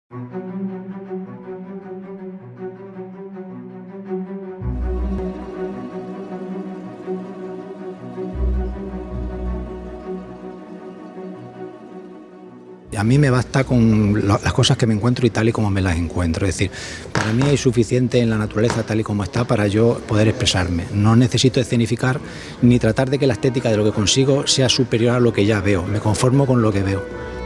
A mí me basta con las cosas que me encuentro y tal y como me las encuentro. Es decir, para mí hay suficiente en la naturaleza tal y como está para yo poder expresarme. No necesito escenificar ni tratar de que la estética de lo que consigo sea superior a lo que ya veo. Me conformo con lo que veo.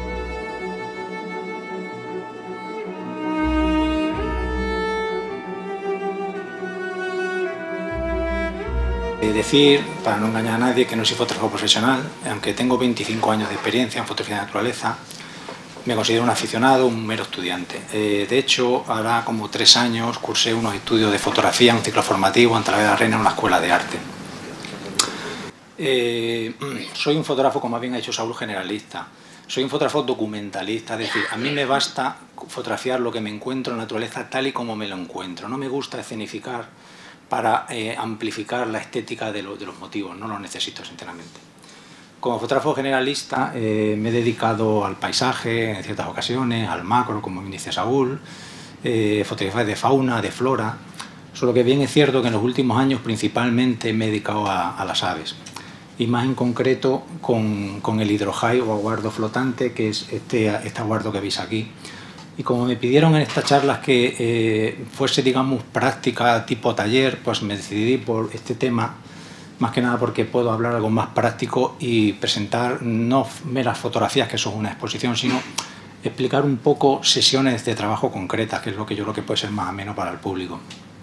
Decir, para no engañar a nadie, que no soy fotógrafo profesional, aunque tengo 25 años de experiencia en fotografía de naturaleza. Me considero un aficionado, un mero estudiante. De hecho, ahora como 3 años cursé unos estudios de fotografía, un ciclo formativo en Talavera de la Reina, en una escuela de arte. Soy un fotógrafo, como bien ha dicho Saúl, generalista. Soy un fotógrafo documentalista, es decir, a mí me basta fotografiar lo que me encuentro en la naturaleza tal y como me lo encuentro. No me gusta escenificar para amplificar la estética de los motivos, no lo necesito sinceramente. Como fotógrafo generalista me he dedicado al paisaje en ciertas ocasiones, al macro, como bien dice Saúl, fotografías de fauna, de flora, solo que bien es cierto que en los últimos años principalmente me he dedicado a las aves, y más en concreto con el hidrojai o aguardo flotante, que es este aguardo que veis aquí. Y como me pidieron en estas charlas que fuese, digamos, práctica tipo taller, pues me decidí por este tema, más que nada porque puedo hablar algo más práctico y presentar no meras fotografías, que eso es una exposición, sino explicar un poco sesiones de trabajo concretas, que es lo que yo creo que puede ser más ameno para el público.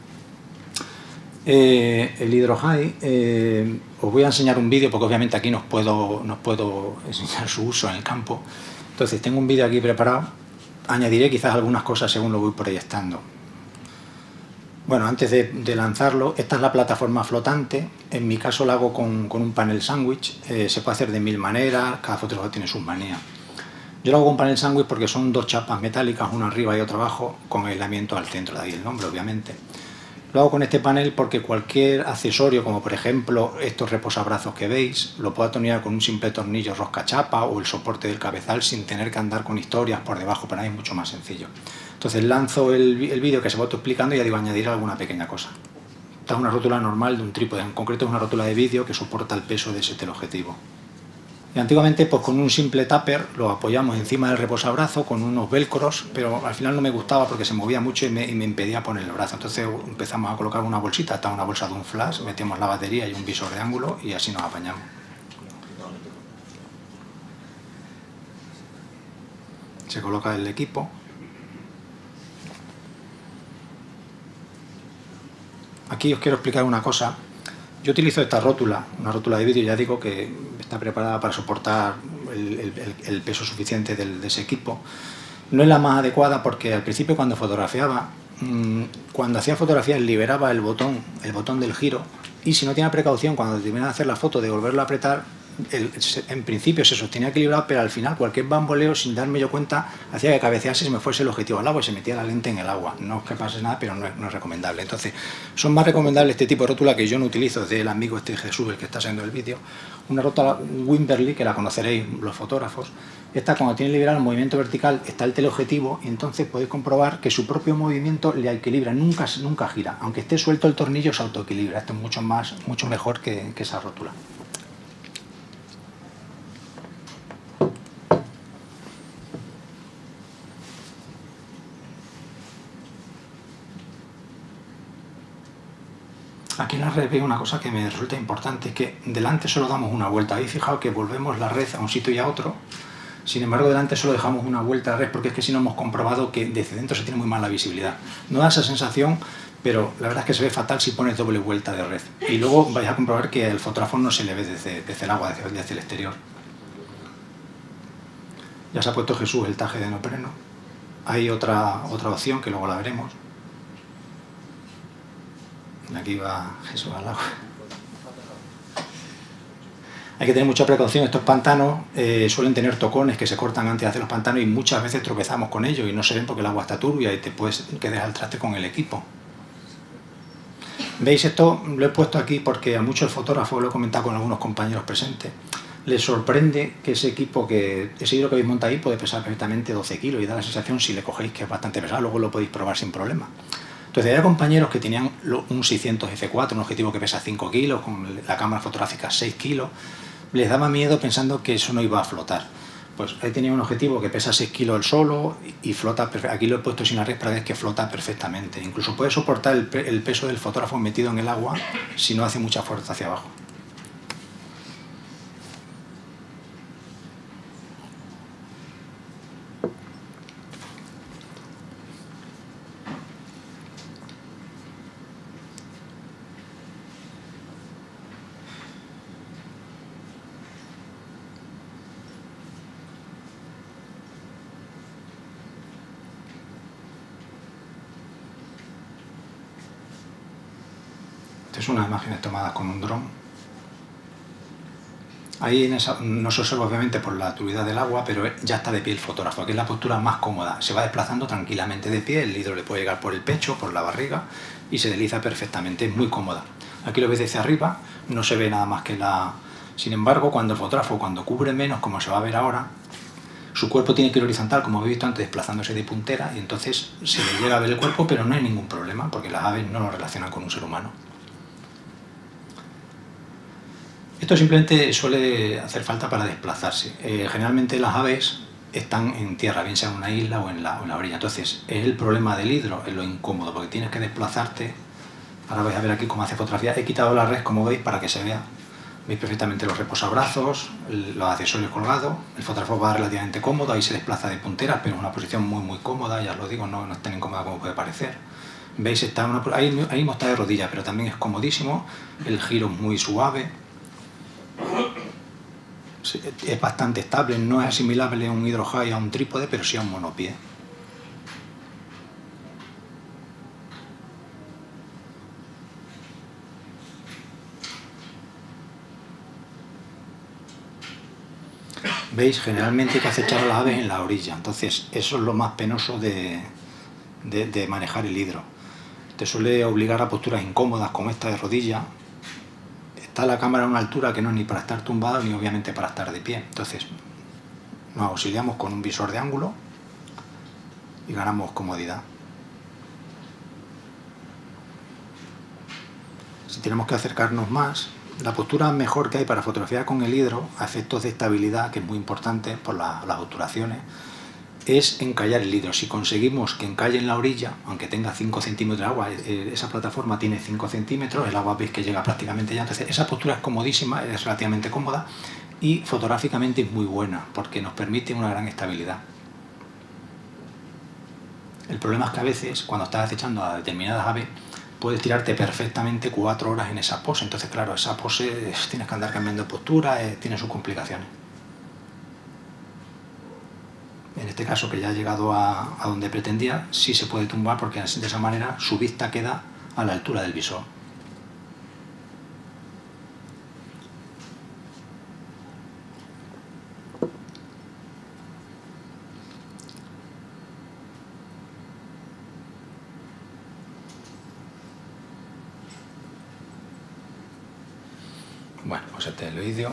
El hidrojai, os voy a enseñar un vídeo, porque obviamente aquí no os puedo enseñar su uso en el campo. Entonces tengo un vídeo aquí preparado, añadiré quizás algunas cosas según lo voy proyectando. Bueno, antes de lanzarlo, esta es la plataforma flotante. En mi caso la hago con un panel sándwich. Se puede hacer de 1000 maneras, cada fotógrafo tiene sus manías. Yo lo hago con panel sándwich porque son 2 chapas metálicas, una arriba y otra abajo, con aislamiento al centro, de ahí el nombre, obviamente. Lo hago con este panel porque cualquier accesorio, como por ejemplo estos reposabrazos que veis, lo puedo atornillar con un simple tornillo rosca chapa o el soporte del cabezal sin tener que andar con historias por debajo. Para mí es mucho más sencillo. Entonces lanzo el vídeo que se va explicando y ya digo, añadir alguna pequeña cosa. Esta es una rótula normal de un trípode, en concreto es una rótula de vídeo que soporta el peso de ese teleobjetivo. Y antiguamente, pues con un simple tupper lo apoyamos encima del reposabrazo con unos velcros, pero al final no me gustaba porque se movía mucho y me impedía poner el brazo. Entonces empezamos a colocar una bolsita, hasta una bolsa de un flash, metemos la batería y un visor de ángulo y así nos apañamos. Se coloca el equipo. Aquí os quiero explicar una cosa. Yo utilizo esta rótula, una rótula de vídeo, ya digo que está preparada para soportar el peso suficiente de ese equipo. No es la más adecuada porque al principio cuando fotografiaba, cuando hacía fotografías liberaba el botón del giro, y si no tenía precaución cuando terminaba de hacer la foto de volverlo a apretar, en principio se sostenía equilibrado, pero al final cualquier bamboleo sin darme yo cuenta hacía que cabecease y se me fuese el objetivo al agua y se metía la lente en el agua. No es que pase nada, pero no es recomendable. Entonces son más recomendables este tipo de rótula que yo no utilizo, del amigo este Jesús, el que está haciendo el vídeo, una rótula Wimberley, que la conoceréis los fotógrafos. Esta, cuando tiene liberado el movimiento vertical, está el teleobjetivo y entonces podéis comprobar que su propio movimiento le equilibra, nunca gira, aunque esté suelto el tornillo se autoequilibra. Esto es mucho mejor que esa rótula. Aquí en la red veo una cosa que me resulta importante, que delante solo damos una vuelta. Habéis fijado que volvemos la red a un sitio y a otro, sin embargo delante solo dejamos una vuelta a la red porque es que si no hemos comprobado que desde dentro se tiene muy mala visibilidad. No da esa sensación, pero la verdad es que se ve fatal si pones doble vuelta de red. Y luego vais a comprobar que el fotógrafo no se le ve desde el agua, desde el exterior. Ya se ha puesto Jesús el taje de neopreno. Hay otra opción que luego la veremos. Aquí va Jesús al agua. Hay que tener mucha precaución. Estos pantanos suelen tener tocones que se cortan antes de hacer los pantanos y muchas veces tropezamos con ellos y no se ven porque el agua está turbia y te puedes quedar al traste con el equipo. ¿Veis? Esto lo he puesto aquí porque a muchos fotógrafos, lo he comentado con algunos compañeros presentes, les sorprende que ese hidro que habéis montado ahí puede pesar perfectamente 12 kilos y da la sensación, si le cogéis, que es bastante pesado, luego lo podéis probar sin problema. Entonces, había compañeros que tenían un 600 F4, un objetivo que pesa 5 kilos, con la cámara fotográfica 6 kilos, les daba miedo pensando que eso no iba a flotar. Pues ahí tenía un objetivo que pesa 6 kilos el solo y flota perfectamente. Aquí lo he puesto sin la red para ver que flota perfectamente. Incluso puede soportar el peso del fotógrafo metido en el agua si no hace mucha fuerza hacia abajo. Estas son unas imágenes tomadas con un dron. Ahí no se observa obviamente por la turbidez del agua, pero ya está de pie el fotógrafo. Aquí es la postura más cómoda. Se va desplazando tranquilamente de pie, el hidro le puede llegar por el pecho, por la barriga y se desliza perfectamente, es muy cómoda. Aquí lo ves desde arriba, no se ve nada más que la... Sin embargo, cuando el fotógrafo, cuando cubre menos, como se va a ver ahora, su cuerpo tiene que ir horizontal, como habéis visto antes, desplazándose de puntera, y entonces se le llega a ver el cuerpo, pero no hay ningún problema, porque las aves no lo relacionan con un ser humano. Esto simplemente suele hacer falta para desplazarse. Generalmente las aves están en tierra, bien sea en una isla o en la orilla. Entonces, es el problema del hidro, es lo incómodo, porque tienes que desplazarte. Ahora vais a ver aquí cómo hace fotografía. He quitado la red, como veis, para que se vea. Veis perfectamente los reposabrazos, los accesorios colgados. El fotógrafo va relativamente cómodo, ahí se desplaza de punteras, pero en una posición muy cómoda, ya os lo digo, no es tan incómoda como puede parecer. Veis, ahí mismo está de rodillas, pero también es comodísimo. El giro es muy suave. Es bastante estable, no es asimilable a un hydro high a un trípode, pero sí a un monopié. ¿Veis? Generalmente hay que acechar a las aves en la orilla, entonces eso es lo más penoso de manejar el hidro. Te suele obligar a posturas incómodas como esta de rodilla. Está la cámara a una altura que no es ni para estar tumbado ni obviamente para estar de pie. Entonces nos auxiliamos con un visor de ángulo y ganamos comodidad. Si tenemos que acercarnos más, la postura mejor que hay para fotografiar con el hidro a efectos de estabilidad, que es muy importante por las obturaciones, es encallar el hidro. Si conseguimos que encalle en la orilla, aunque tenga 5 centímetros de agua, esa plataforma tiene 5 centímetros, el agua veis que llega prácticamente ya, entonces esa postura es comodísima, es relativamente cómoda y fotográficamente es muy buena porque nos permite una gran estabilidad. El problema es que a veces, cuando estás acechando a determinadas aves, puedes tirarte perfectamente 4 horas en esa pose, entonces claro, esa pose tienes que andar cambiando de postura, tiene sus complicaciones. En este caso, que ya ha llegado a donde pretendía, sí se puede tumbar porque de esa manera su vista queda a la altura del visor. Bueno, pues este es el vídeo.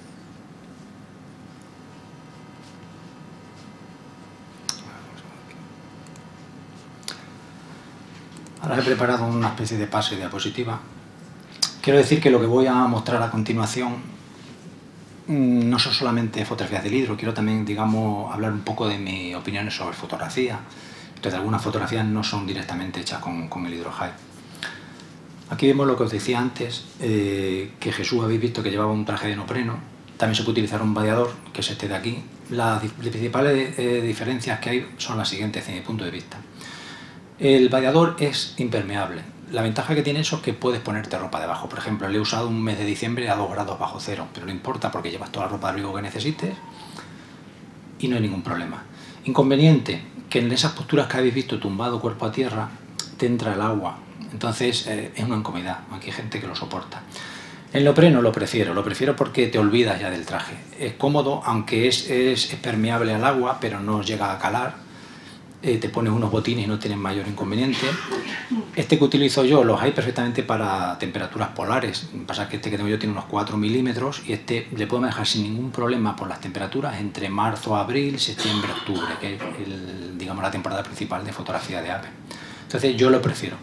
Ahora he preparado una especie de pase de diapositiva. Quiero decir que lo que voy a mostrar a continuación no son solamente fotografías del hidro, quiero también, digamos, hablar un poco de mis opiniones sobre fotografía. Entonces, algunas fotografías no son directamente hechas con el hidro high. Aquí vemos lo que os decía antes, que Jesús habéis visto que llevaba un traje de neopreno. También se puede utilizar un vadeador, que es este de aquí. Las principales diferencias que hay son las siguientes, desde mi punto de vista. El vadeador es impermeable. La ventaja que tiene eso es que puedes ponerte ropa debajo. Por ejemplo, le he usado un mes de diciembre a 2 grados bajo cero, pero no importa porque llevas toda la ropa de abrigo que necesites y no hay ningún problema. Inconveniente, que en esas posturas que habéis visto tumbado cuerpo a tierra, te entra el agua. Entonces es una incomodidad, aquí hay gente que lo soporta. El neopreno lo prefiero porque te olvidas ya del traje. Es cómodo, aunque es permeable al agua, pero no llega a calar. te pones unos botines y no tienes mayor inconveniente. Este que utilizo yo los hay perfectamente para temperaturas polares. Pasa que este que tengo yo tiene unos 4 milímetros y este le puedo manejar sin ningún problema por las temperaturas entre marzo, abril, septiembre, octubre, que es digamos, la temporada principal de fotografía de ave. Entonces yo lo prefiero.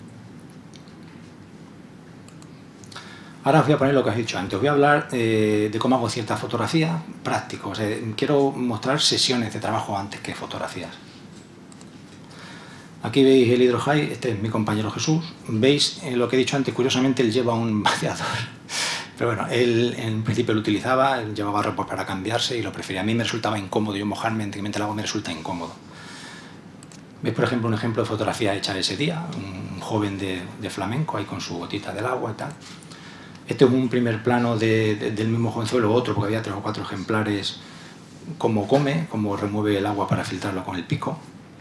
Ahora os voy a poner lo que os he dicho antes. Os voy a hablar de cómo hago ciertas fotografías prácticos. O sea, quiero mostrar sesiones de trabajo antes que fotografías. Aquí veis el Hydro High, este es mi compañero Jesús. Veis lo que he dicho antes, curiosamente él lleva un vaciador. Pero bueno, él en principio lo utilizaba, él llevaba ropa para cambiarse y lo prefería. A mí me resultaba incómodo, yo mojarme mientras el agua me resulta incómodo. Veis, por ejemplo, un ejemplo de fotografía hecha ese día, un joven de flamenco ahí con su gotita del agua y tal. Este es un primer plano del mismo jovenzuelo, otro, porque había 3 o 4 ejemplares, cómo come, cómo remueve el agua para filtrarlo con el pico.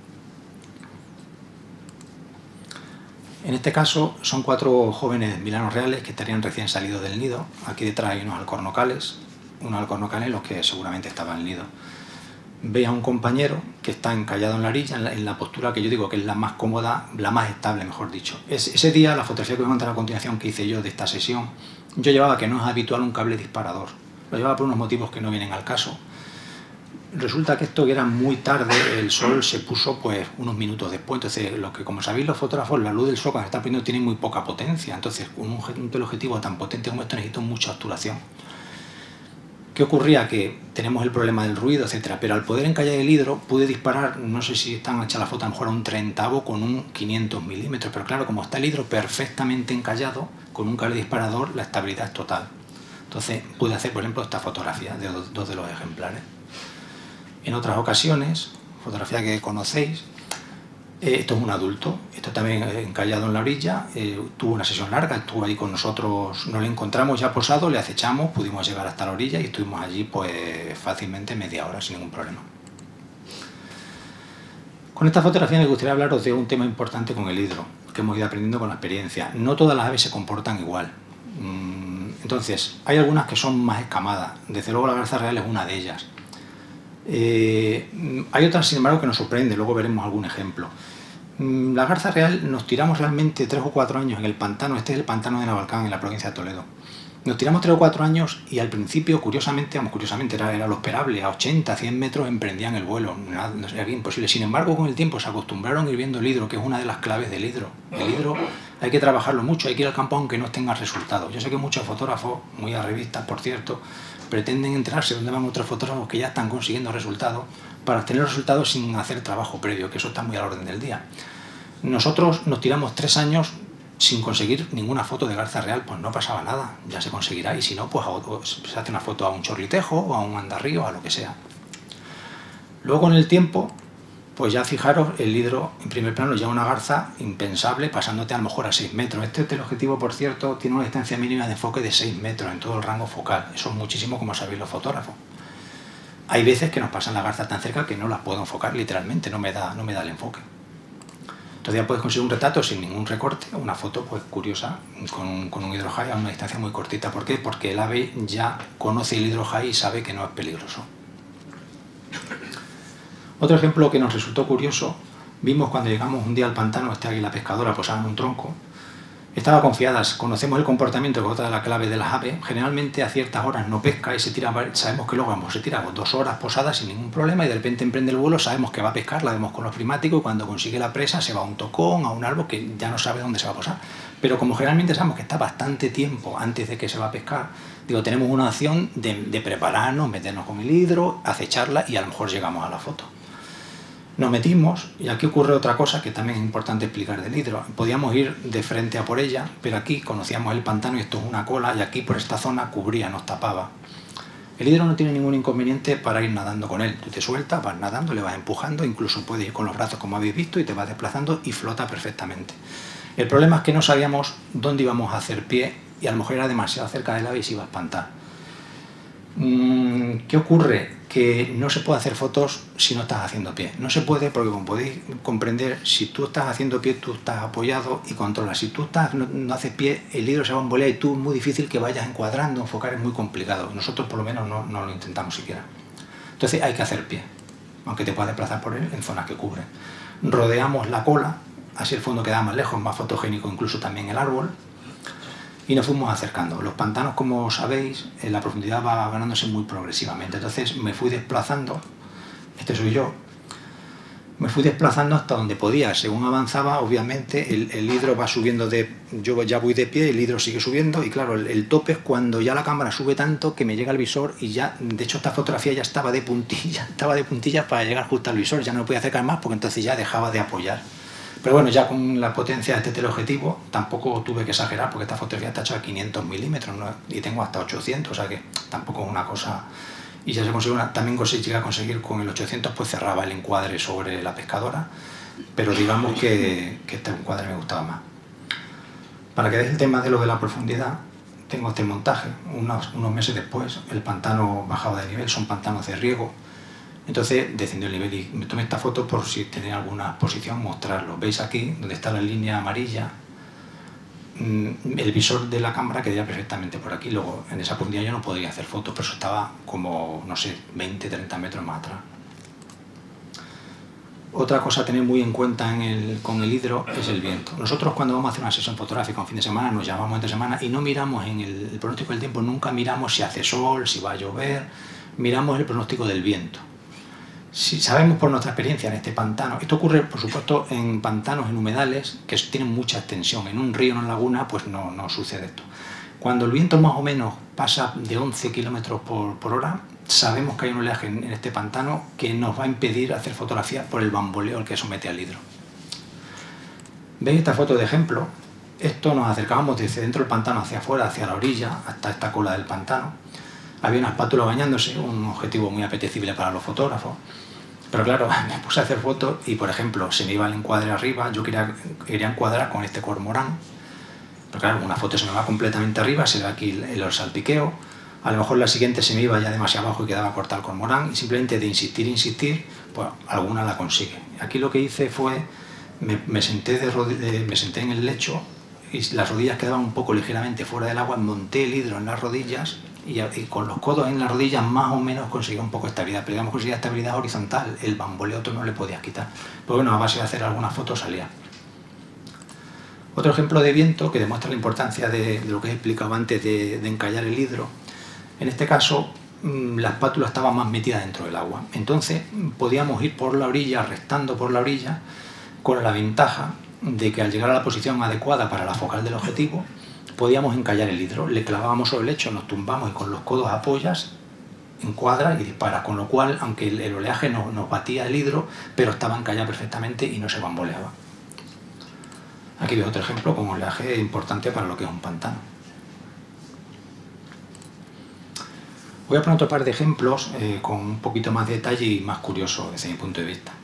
En este caso son 4 jóvenes milanos reales que estarían recién salidos del nido. Aquí detrás hay unos alcornocales en los que seguramente estaba el nido. Veis a un compañero que está encallado en la orilla, en la postura que yo digo que es la más cómoda, la más estable, mejor dicho. Ese día, la fotografía que voy a contar a continuación que hice yo de esta sesión, yo llevaba, que no es habitual, un cable disparador. Lo llevaba por unos motivos que no vienen al caso. Resulta que esto era muy tarde, el sol se puso pues unos minutos después, entonces como sabéis los fotógrafos, la luz del sol cuando se está poniendo tiene muy poca potencia, entonces un teleobjetivo tan potente como esto necesita mucha obturación. ¿Qué ocurría? Que tenemos el problema del ruido, etcétera, pero al poder encallar el hidro pude disparar, no sé si están hechas la foto, a lo mejor a un 30avo con un 500 milímetros, pero claro, como está el hidro perfectamente encallado, con un cable disparador la estabilidad es total. Entonces pude hacer, por ejemplo, esta fotografía de 2 de los ejemplares. En otras ocasiones, fotografía que conocéis, esto es un adulto, esto también encallado en la orilla, tuvo una sesión larga, estuvo ahí con nosotros, nos lo encontramos ya posado, le acechamos, pudimos llegar hasta la orilla y estuvimos allí pues fácilmente media hora sin ningún problema. Con esta fotografía me gustaría hablaros de un tema importante con el hidro, que hemos ido aprendiendo con la experiencia. No todas las aves se comportan igual. Entonces, hay algunas que son más escamadas, desde luego la garza real es una de ellas. Hay otras, sin embargo, que nos sorprende, luego veremos algún ejemplo. La garza real nos tiramos realmente 3 o 4 años en el pantano, este es el pantano de Navalcán, en la provincia de Toledo. Nos tiramos 3 o 4 años y al principio, curiosamente era lo esperable, a 80, 100 metros emprendían el vuelo, era imposible. Sin embargo, con el tiempo se acostumbraron a ir viendo el hidro, que es una de las claves del hidro. El hidro hay que trabajarlo mucho, hay que ir al campo aunque no tenga resultados. Yo sé que muchos fotógrafos, muy a revistas por cierto, pretenden enterarse donde van otros fotógrafos que ya están consiguiendo resultados para obtener resultados sin hacer trabajo previo, que eso está muy a la orden del día. Nosotros nos tiramos 3 años sin conseguir ninguna foto de garza real, pues no pasaba nada, ya se conseguirá, y si no, pues se hace una foto a un chorlitejo o a un andarrío, a lo que sea. Luego con el tiempo, pues ya fijaros, el hidro en primer plano lleva una garza impensable, pasándote a lo mejor a 6 metros. Este teleobjetivo, por cierto, tiene una distancia mínima de enfoque de 6 metros en todo el rango focal. Eso es muchísimo, como sabéis los fotógrafos. Hay veces que nos pasan las garzas tan cerca que no las puedo enfocar literalmente, no me da el enfoque. Entonces ya puedes conseguir un retrato sin ningún recorte, una foto pues curiosa con un Hydro High a una distancia muy cortita. ¿Por qué? Porque el ave ya conoce el Hydro High y sabe que no es peligroso. Otro ejemplo que nos resultó curioso, vimos cuando llegamos un día al pantano, esta águila pescadora posada en un tronco, estaba confiada, conocemos el comportamiento, que es otra de las claves de las aves, generalmente a ciertas horas no pesca y se tira, sabemos que luego se tira 2 horas posadas sin ningún problema y de repente emprende el vuelo, sabemos que va a pescar, la vemos con los prismáticos y cuando consigue la presa se va a un tocón, a un árbol que ya no sabe dónde se va a posar. Pero como generalmente sabemos que está bastante tiempo antes de que se va a pescar, digo, tenemos una opción de prepararnos, meternos con el hidro, acecharla y a lo mejor llegamos a la foto. Nos metimos y aquí ocurre otra cosa que también es importante explicar del hidro. Podíamos ir de frente a por ella, pero aquí conocíamos el pantano y esto es una cola y aquí por esta zona cubría, nos tapaba. El hidro no tiene ningún inconveniente para ir nadando con él. Tú te sueltas, vas nadando, le vas empujando, incluso puedes ir con los brazos como habéis visto y te vas desplazando y flota perfectamente. El problema es que no sabíamos dónde íbamos a hacer pie y a lo mejor era demasiado cerca del ave y se iba a espantar. ¿Qué ocurre? Que no se puede hacer fotos si no estás haciendo pie. No se puede porque, como podéis comprender, si tú estás haciendo pie, tú estás apoyado y controlas. Si tú no haces pie, el hidro se va a bambolea y tú es muy difícil que vayas encuadrando, enfocar es muy complicado. Nosotros por lo menos no lo intentamos siquiera. Entonces hay que hacer pie. aunque te puedas desplazar por él en zonas que cubren. Rodeamos la cola, así el fondo queda más lejos, más fotogénico incluso también el árbol, y nos fuimos acercando. Los pantanos, como sabéis, la profundidad va ganándose muy progresivamente, entonces me fui desplazando, este soy yo, me fui desplazando hasta donde podía. Según avanzaba, obviamente, el hidro va subiendo, yo ya voy de pie, el hidro sigue subiendo, y claro, el tope es cuando ya la cámara sube tanto que me llega al visor, y ya, de hecho, esta fotografía ya estaba de puntillas para llegar justo al visor, ya no me podía acercar más porque entonces ya dejaba de apoyar. Pero bueno, ya con la potencia de este teleobjetivo tampoco tuve que exagerar, porque esta fotografía está hecha a 500 milímetros, ¿no? Y tengo hasta 800, o sea que tampoco es una cosa... Y ya se consiguió también llegué a conseguir con el 800, pues cerraba el encuadre sobre la pescadora, pero digamos que este encuadre me gustaba más. Para que veáis el tema de lo de la profundidad, tengo este montaje. Unos meses después el pantano bajaba de nivel, son pantanos de riego, entonces descendió el nivel y me tomé esta foto por si tenía alguna posición mostrarlo. Veis aquí, donde está la línea amarilla, el visor de la cámara quedaría perfectamente por aquí. Luego en esa profundidad yo no podría hacer fotos, pero eso estaba como, no sé, 20-30 metros más atrás. Otra cosa a tener muy en cuenta con el hidro es el viento. Nosotros cuando vamos a hacer una sesión fotográfica un fin de semana, nos llamamos entre semana y no miramos en el pronóstico del tiempo, nunca miramos si hace sol, si va a llover, miramos el pronóstico del viento. Si sabemos por nuestra experiencia en este pantano, esto ocurre por supuesto en pantanos, en humedales que tienen mucha extensión, en un río, en una laguna, pues no sucede esto. Cuando el viento más o menos pasa de 11 km por hora, sabemos que hay un oleaje en este pantano que nos va a impedir hacer fotografías por el bamboleo al que somete al hidro. ¿Veis esta foto de ejemplo? Esto nos acercábamos desde dentro del pantano hacia afuera, hacia la orilla, hasta esta cola del pantano. Había una espátula bañándose, un objetivo muy apetecible para los fotógrafos. Pero claro, me puse a hacer fotos y, por ejemplo, se me iba el encuadre arriba, yo quería encuadrar con este cormorán. Pero claro, una foto se me va completamente arriba, se ve aquí el salpiqueo. A lo mejor la siguiente se me iba ya demasiado abajo y quedaba cortado el cormorán. Y simplemente de insistir, pues alguna la consigue. Aquí lo que hice fue, me senté en el lecho y las rodillas quedaban un poco ligeramente fuera del agua, monté el hidro en las rodillas y con los codos en las rodillas más o menos conseguía un poco de estabilidad, pero digamos conseguía estabilidad horizontal, el bamboleo otro no le podías quitar. Pues bueno, a base de hacer algunas fotos salía. Otro ejemplo de viento que demuestra la importancia de lo que he explicado antes de encallar el hidro. En este caso, la espátula estaba más metida dentro del agua, entonces podíamos ir por la orilla, restando por la orilla, con la ventaja de que al llegar a la posición adecuada para la focal del objetivo, podíamos encallar el hidro, le clavábamos sobre el lecho, nos tumbamos y con los codos apoyas, encuadras y disparas, con lo cual, aunque el oleaje nos batía el hidro, pero estaba encallado perfectamente y no se bamboleaba. Aquí veis otro ejemplo con oleaje importante para lo que es un pantano. Voy a poner otro par de ejemplos con un poquito más de detalle y más curioso desde mi punto de vista.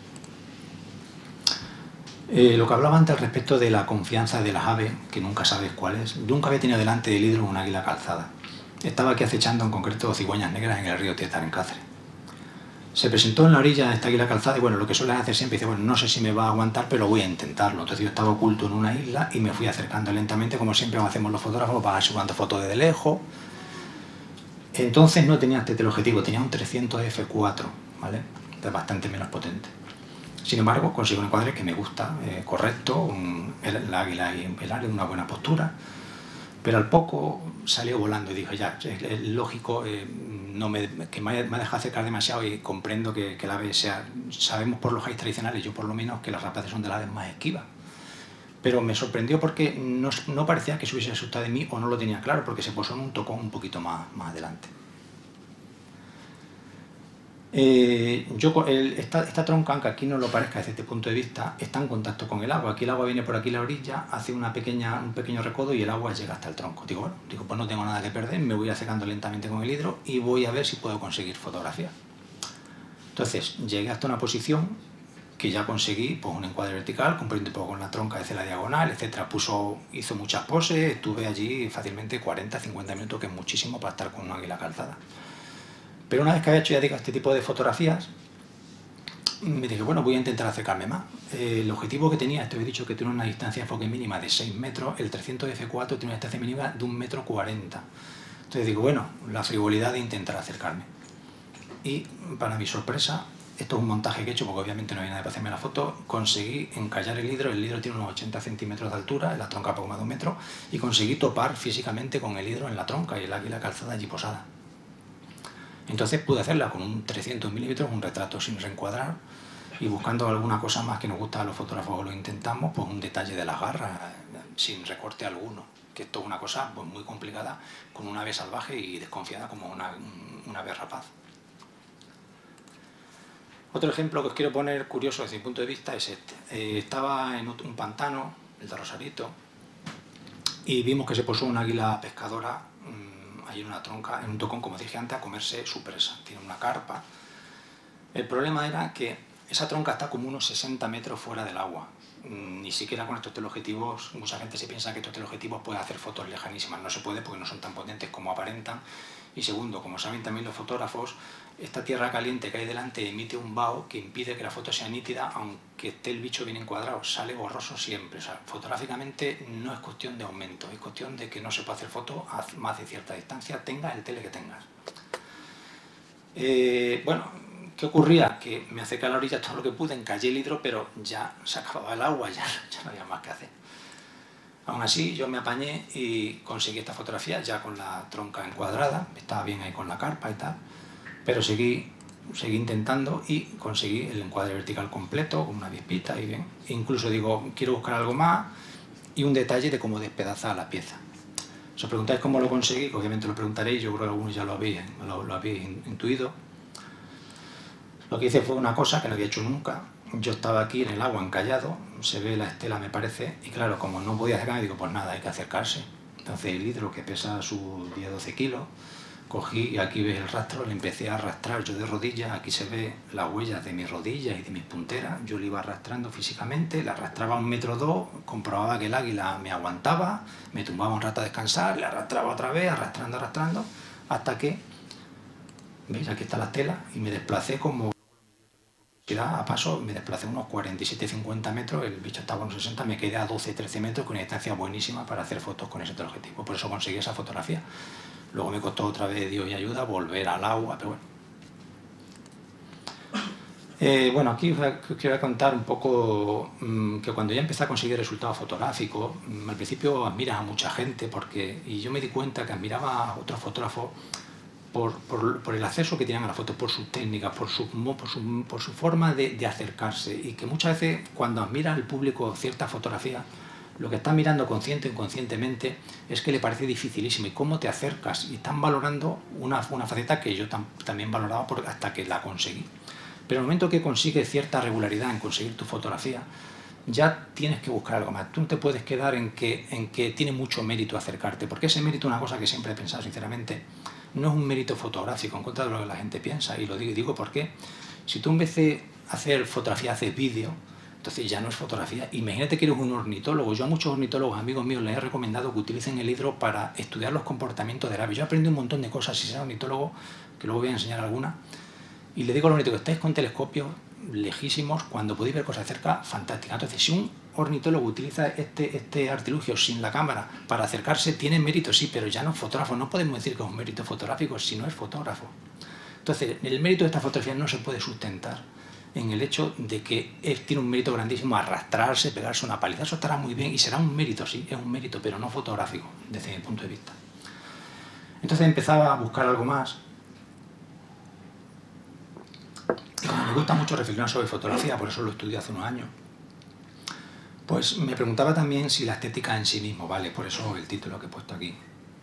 Lo que hablaba antes al respecto de la confianza de las aves, que nunca sabes cuál es. Nunca había tenido delante del hidro un águila calzada. Estaba aquí acechando en concreto cigüeñas negras en el río Tétar, en Cáceres. Se presentó en la orilla esta águila calzada y bueno, lo que suele hacer siempre dice, bueno, no sé si me va a aguantar, pero voy a intentarlo. Entonces yo estaba oculto en una isla y me fui acercando lentamente, como siempre hacemos los fotógrafos, para ir sacando fotos desde lejos. Entonces no tenía este teleobjetivo, tenía un 300 f4, ¿vale? Bastante menos potente. Sin embargo, consigo un encuadre que me gusta, correcto, el águila y el área, una buena postura, pero al poco salió volando y dije, ya, es lógico, que me ha dejado acercar demasiado y comprendo que el ave sea, sabemos por los haies tradicionales, yo por lo menos, que las rapaces son de las aves más esquivas. Pero me sorprendió porque no parecía que se hubiese asustado de mí o no lo tenía claro, porque se posó en un tocón un poquito más adelante. Esta tronca, aunque aquí no lo parezca desde este punto de vista, está en contacto con el agua. Aquí el agua viene por aquí la orilla, hace un pequeño recodo y el agua llega hasta el tronco. Digo, pues no tengo nada que perder, me voy acercando lentamente con el hidro y voy a ver si puedo conseguir fotografía. Entonces llegué hasta una posición que ya conseguí, pues un encuadre vertical, cumpliendo un poco con la tronca desde la diagonal, etc. Hizo muchas poses, estuve allí fácilmente 40-50 minutos, que es muchísimo para estar con una águila calzada. Pero una vez que había hecho, ya digo, este tipo de fotografías, me dije, bueno, voy a intentar acercarme más. El objetivo que tenía, esto he dicho que tiene una distancia de enfoque mínima de 6 metros, el 300 f4 tiene una distancia mínima de 1,40 m. Entonces digo, bueno, la frivolidad de intentar acercarme. Y para mi sorpresa, esto es un montaje que he hecho porque obviamente no había nadie para hacerme la foto, conseguí encallar el hidro tiene unos 80 centímetros de altura, la tronca poco más de 1 metro, y conseguí topar físicamente con el hidro en la tronca y el águila calzada allí posada. Entonces pude hacerla con un 300 milímetros, un retrato sin reencuadrar, y buscando alguna cosa más que nos gusta a los fotógrafos, lo intentamos, pues un detalle de las garras, sin recorte alguno, que esto es una cosa pues, muy complicada con un ave salvaje y desconfiada como una ave rapaz. Otro ejemplo que os quiero poner curioso desde mi punto de vista es este. Estaba en un pantano, el de Rosarito, y vimos que se posó una águila pescadora ahí en una tronca, en un tocón, como dije antes, a comerse su presa. Tiene una carpa. El problema era que esa tronca está como unos 60 metros fuera del agua. Ni siquiera con estos teleobjetivos, mucha gente se piensa que estos teleobjetivos pueden hacer fotos lejanísimas. No se puede porque no son tan potentes como aparentan. Y segundo, como saben también los fotógrafos, esta tierra caliente que hay delante emite un vaho que impide que la foto sea nítida, aunque esté el bicho bien encuadrado, sale borroso siempre. O sea, fotográficamente no es cuestión de aumento, es cuestión de que no se puede hacer foto a más de cierta distancia, tengas el tele que tengas. Bueno, ¿qué ocurría? Que me acerqué a la orilla todo lo que pude, encallé el hidro, pero ya se acababa el agua, ya no había más que hacer. Aún así, yo me apañé y conseguí esta fotografía ya con la tronca encuadrada, estaba bien ahí con la carpa y tal, pero seguí intentando y conseguí el encuadre vertical completo, con una vispita y bien. E incluso digo, quiero buscar algo más y un detalle de cómo despedazar la pieza. Si os preguntáis cómo lo conseguí, que obviamente lo preguntaréis, yo creo que algunos ya lo habéis intuido. Lo que hice fue una cosa que no había hecho nunca. Yo estaba aquí en el agua encallado, se ve la estela me parece, y claro, como no podía acercarme, digo, pues nada, hay que acercarse. Entonces el hidro, que pesa sus 10-12 kilos, cogí y aquí ves el rastro, le empecé a arrastrar yo de rodillas, aquí se ve las huellas de mis rodillas y de mis punteras, yo le iba arrastrando físicamente, le arrastraba 1,2 metros, comprobaba que el águila me aguantaba, me tumbaba un rato a descansar, le arrastraba otra vez, arrastrando, hasta que, veis, aquí está la estela, y me desplacé como a paso, me desplacé unos 47-50 metros, el bicho estaba a unos 60, me quedé a 12-13 metros con una distancia buenísima para hacer fotos con ese teleobjetivo, por eso conseguí esa fotografía. Luego me costó otra vez, Dios y ayuda, volver al agua, pero bueno. Bueno, aquí os quiero contar un poco que cuando ya empecé a conseguir resultados fotográficos, al principio admiras a mucha gente, y yo me di cuenta que admiraba a otros fotógrafos por el acceso que tenían a la foto, por sus técnicas, por su forma de acercarse, y que muchas veces cuando admira al público cierta fotografía, lo que está mirando consciente o inconscientemente es que le parece dificilísimo y cómo te acercas, y están valorando una faceta que yo también valoraba hasta que la conseguí. Pero en el momento que consigues cierta regularidad en conseguir tu fotografía, ya tienes que buscar algo más. Tú no te puedes quedar en que tiene mucho mérito acercarte, porque ese mérito es una cosa que siempre he pensado sinceramente. No es un mérito fotográfico, en contra de lo que la gente piensa, y lo digo porque si tú en vez de hacer fotografía haces vídeo, entonces ya no es fotografía. Imagínate que eres un ornitólogo. Yo a muchos ornitólogos, amigos míos, les he recomendado que utilicen el hidro para estudiar los comportamientos del ave. Yo aprendí un montón de cosas si soy ornitólogo, que luego voy a enseñar algunas, y le digo a los ornitólogos que estáis con telescopios lejísimos, cuando podéis ver cosas cerca, fantástica. Entonces, si un ornitólogo utiliza este artilugio sin la cámara para acercarse, tiene mérito, sí, pero ya no es fotógrafo. No podemos decir que es un mérito fotográfico si no es fotógrafo. Entonces, el mérito de esta fotografía no se puede sustentar en el hecho de que tiene un mérito grandísimo arrastrarse, pegarse una paliza. Eso estará muy bien y será un mérito, sí, es un mérito, pero no fotográfico, desde mi punto de vista. Entonces empezaba a buscar algo más. Y como me gusta mucho reflexionar sobre fotografía, por eso lo estudié hace unos años, pues me preguntaba también si la estética en sí mismo, ¿vale? Por eso el título que he puesto aquí.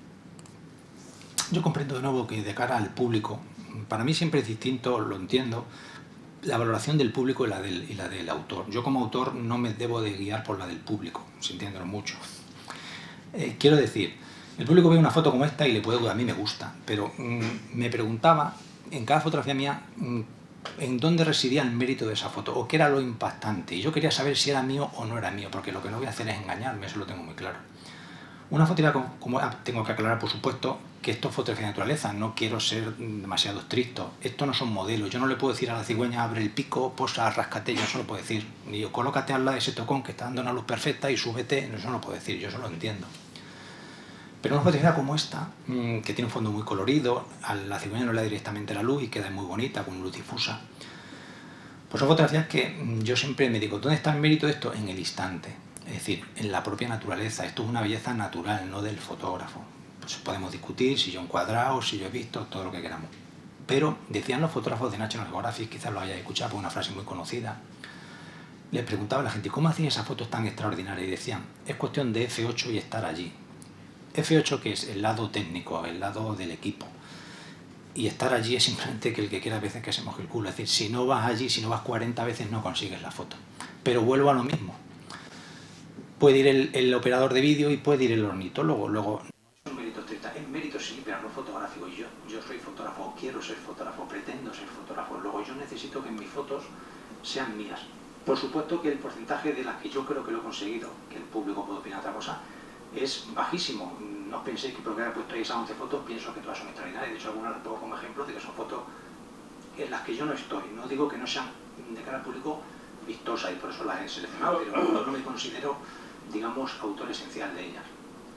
Yo comprendo de nuevo que de cara al público, para mí siempre es distinto, lo entiendo, la valoración del público y la del autor. Yo como autor no me debo de guiar por la del público, sintiéndolo mucho. Quiero decir, el público ve una foto como esta y a mí me gusta, pero me preguntaba en cada fotografía mía en dónde residía el mérito de esa foto o qué era lo impactante. Y yo quería saber si era mío o no era mío, porque lo que no voy a hacer es engañarme, eso lo tengo muy claro. Una fotografía como tengo que aclarar, por supuesto, que esto es fotografía de naturaleza, no quiero ser demasiado estricto. Esto no son modelos, yo no le puedo decir a la cigüeña abre el pico, posa, ráscate, yo eso lo puedo decir. Ni yo colócate al lado de ese tocón que está dando una luz perfecta y súbete, eso no lo puedo decir, yo eso lo entiendo. Pero una fotografía como esta, que tiene un fondo muy colorido, a la cigüeña no le da directamente la luz y queda muy bonita, con luz difusa. Pues son fotografías que yo siempre me digo, ¿dónde está el mérito de esto? En el instante, es decir, en la propia naturaleza. Esto es una belleza natural, no del fotógrafo. Pues podemos discutir si yo he encuadrado, si yo he visto, todo lo que queramos. Pero decían los fotógrafos de National Geographic, quizás lo hayáis escuchado por una frase muy conocida, les preguntaba a la gente, ¿cómo hacían esas fotos tan extraordinarias? Y decían, es cuestión de F8 y estar allí. F8, que es el lado técnico, el lado del equipo. Y estar allí es simplemente que el que quiera a veces que se moje el culo. Es decir, si no vas allí, si no vas 40 veces, no consigues la foto. Pero vuelvo a lo mismo. Puede ir el operador de vídeo y puede ir el ornitólogo. Luego, no es un mérito estricto. Es mérito sí, pero no fotográfico. Y yo soy fotógrafo, quiero ser fotógrafo, pretendo ser fotógrafo. Luego yo necesito que mis fotos sean mías. Por supuesto que el porcentaje de las que yo creo que lo he conseguido, que el público puede opinar otra cosa, es bajísimo. No os penséis que porque he puesto ahí esas 11 fotos pienso que todas son extraordinarias. De hecho, algunas las pongo como ejemplo de que son fotos en las que yo no estoy. No digo que no sean de cara al público vistosas y por eso las he seleccionado, pero no me considero, digamos, autor esencial de ellas.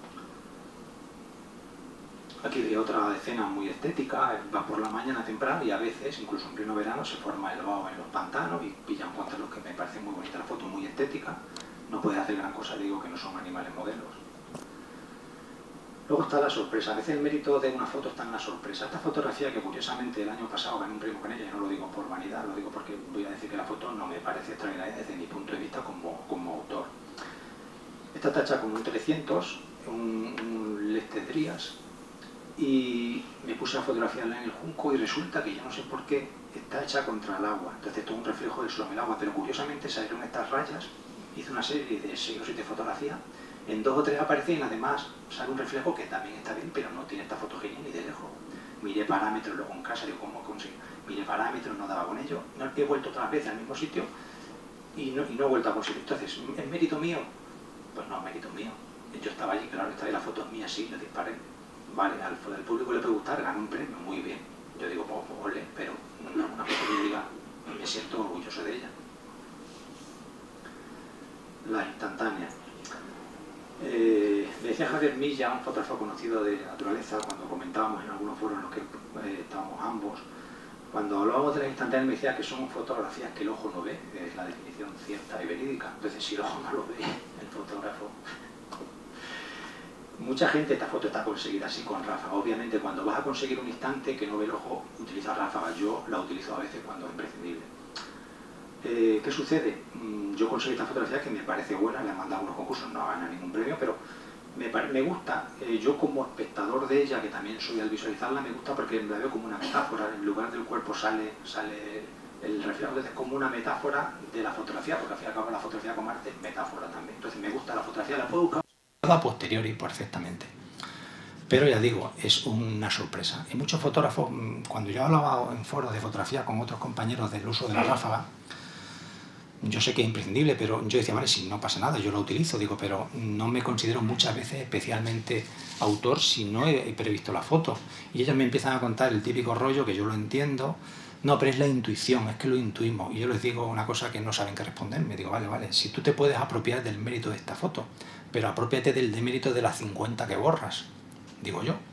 Aquí hay otra escena muy estética, va por la mañana temprano y a veces, incluso en pleno verano, se forma el vaho en los pantanos y pillan contra los que me parece muy bonita la foto, muy estética. No puede hacer gran cosa, digo que no son animales modelos. Luego está la sorpresa. A veces el mérito de una foto está en la sorpresa. Esta fotografía que curiosamente el año pasado gané un premio con ella, y no lo digo por vanidad, lo digo porque voy a decir que la foto no me parece extraordinaria desde mi punto de vista como autor. Esta está hecha con un 300, un Leste Drías, y me puse a fotografiarla en el junco y resulta que yo no sé por qué está hecha contra el agua. Entonces todo un reflejo del sol en el agua, pero curiosamente salieron estas rayas, hice una serie de 6 o 7 fotografías. En 2 o 3 aparece y en las demás sale un reflejo que también está bien, pero no tiene esta fotogenia ni de lejos. Miré parámetros luego en casa, digo, ¿cómo conseguí? Miré parámetros, no daba con ello. No, he vuelto otras veces al mismo sitio y no he vuelto a conseguir. Entonces, ¿es mérito mío? Pues no, es mérito mío. Yo estaba allí, claro, esta de la foto es mía, sí, la disparé. Vale, al público le puede gustar, gano un premio, muy bien. Yo digo, pues ole, pero no una foto que yo diga, me siento orgulloso de ella. La instantánea. Decía Javier Milla, un fotógrafo conocido de naturaleza, cuando comentábamos en algunos foros en los que estábamos ambos, cuando hablábamos de las instantáneas me decía que son fotografías que el ojo no ve, es la definición cierta y verídica. Entonces, si el ojo no lo ve, el fotógrafo... Mucha gente, esta foto está conseguida así con ráfaga. Obviamente, cuando vas a conseguir un instante que no ve el ojo, utiliza ráfaga. Yo la utilizo a veces cuando es imprescindible. ¿Qué sucede? Yo conseguí esta fotografía que me parece buena, le han mandado unos concursos, no gana ningún premio, pero me gusta. Yo como espectador de ella, que también soy al visualizarla, me gusta porque la veo como una metáfora. En lugar del cuerpo sale el reflejo, entonces como una metáfora de la fotografía, porque al fin y al cabo la fotografía como arte es metáfora también. Entonces me gusta la fotografía, la puedo buscar a posteriori perfectamente. Pero ya digo, es una sorpresa. Y muchos fotógrafos, cuando yo hablaba en foros de fotografía con otros compañeros del uso de la ráfaga, yo sé que es imprescindible, pero yo decía, vale, si no pasa nada, yo lo utilizo, digo, pero no me considero muchas veces especialmente autor si no he previsto la foto. Y ellos me empiezan a contar el típico rollo, que yo lo entiendo, no, pero es la intuición, es que lo intuimos. Y yo les digo una cosa que no saben qué responder, me digo, vale, si tú te puedes apropiar del mérito de esta foto, pero apropiate del demérito de las 50 que borras, digo yo.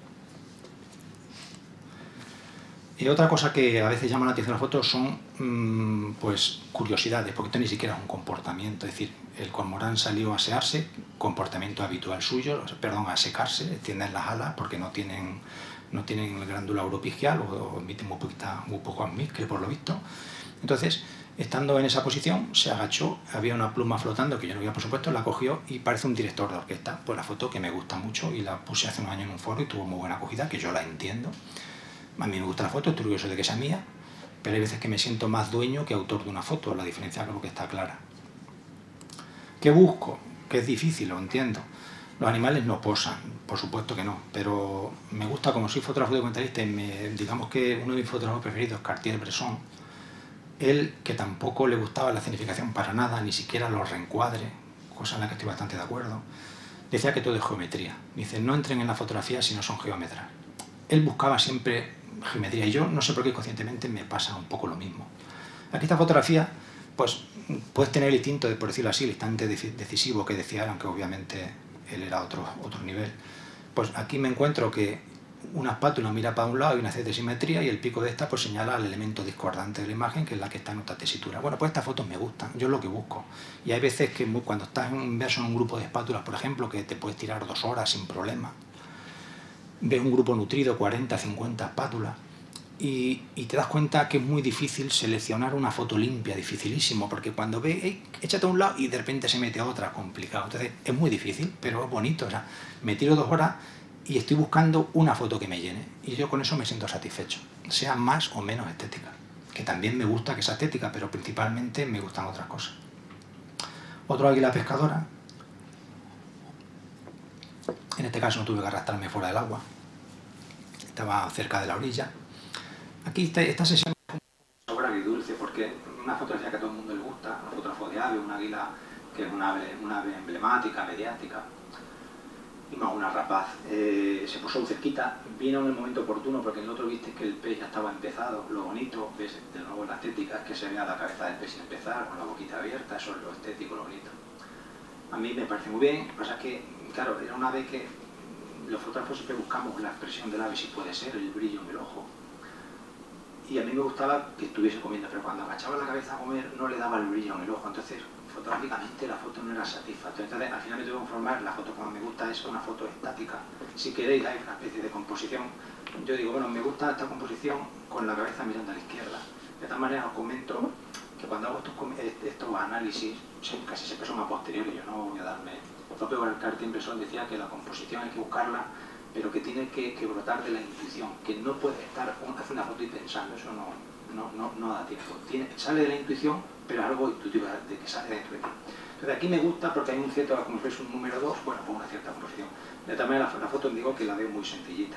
Y otra cosa que a veces llama la atención las fotos son pues curiosidades, porque esto ni siquiera es un comportamiento. Es decir, el cormorán salió a asearse, comportamiento habitual suyo, perdón, a secarse, extienden las alas porque no tienen el glándula oropigial o emiten muy poco almizcle por lo visto. Entonces, estando en esa posición, se agachó, había una pluma flotando que yo no veía por supuesto, la cogió y parece un director de orquesta. Pues la foto que me gusta mucho y la puse hace unos años en un foro y tuvo muy buena acogida, que yo la entiendo. A mí me gusta la foto, estoy orgulloso de que sea mía, pero hay veces que me siento más dueño que autor de una foto, la diferencia creo que está clara. ¿Qué busco? Que es difícil, lo entiendo. Los animales no posan, por supuesto que no, pero me gusta, como soy fotógrafo documentalista, digamos que uno de mis fotógrafos preferidos, Cartier-Bresson, él, que tampoco le gustaba la escenificación para nada, ni siquiera los reencuadres, cosa en la que estoy bastante de acuerdo, decía que todo es geometría. Dice, no entren en la fotografía si no son geómetras. Él buscaba siempre geometría y yo no sé por qué conscientemente me pasa un poco lo mismo. Aquí esta fotografía, pues puedes tener el instinto, por decirlo así, el instante decisivo que decía, aunque obviamente él era otro nivel. Pues aquí me encuentro que una espátula mira para un lado y una cierta simetría, y el pico de esta pues señala el elemento discordante de la imagen, que es la que está en otra tesitura. Bueno, pues estas fotos me gustan, yo es lo que busco. Y hay veces que cuando estás inmerso en un grupo de espátulas, por ejemplo, que te puedes tirar 2 horas sin problema, ves un grupo nutrido, 40, 50 espátulas, y te das cuenta que es muy difícil seleccionar una foto limpia, dificilísimo, porque cuando ves, hey, échate a un lado y de repente se mete otra, complicado. Entonces es muy difícil, pero es bonito. O sea, me tiro 2 horas y estoy buscando una foto que me llene, y yo con eso me siento satisfecho, sea más o menos estética, que también me gusta que sea estética, pero principalmente me gustan otras cosas. Otro águila pescadora. En este caso no tuve que arrastrarme fuera del agua, estaba cerca de la orilla. Aquí esta sesión es un sabor agridulce, porque una fotografía que a todo el mundo le gusta, una fotografía de ave, un águila que es una ave emblemática, mediática, y más una rapaz. Se posó cerquita, vino en el momento oportuno, porque en el otro viste que el pez ya estaba empezado. Lo bonito, ves de nuevo la estética, es que se vea la cabeza del pez sin empezar, con la boquita abierta, eso es lo estético, lo bonito. A mí me parece muy bien. Lo que pasa es que, claro, era un ave que los fotógrafos siempre buscamos la expresión del ave, si puede ser, el brillo en el ojo. Y a mí me gustaba que estuviese comiendo, pero cuando agachaba la cabeza a comer no le daba el brillo en el ojo, entonces fotográficamente la foto no era satisfactoria. Entonces al final me tuve que conformar, la foto como me gusta es una foto estática. Si queréis hay una especie de composición. Yo digo, bueno, me gusta esta composición con la cabeza mirando a la izquierda. De tal manera os comento que cuando hago estos análisis, casi siempre son a posteriori, yo no voy a darme... El propio Cartier-Bresson decía que la composición hay que buscarla, pero que tiene que brotar de la intuición, que no puede estar haciendo una foto y pensando, eso no da tiempo. Sale de la intuición, pero es algo intuitivo, de que sale dentro de ti. Entonces aquí me gusta porque hay un cierto, como si fuese un número 2, bueno, pues una cierta composición. De tal manera la foto digo que la veo muy sencillita.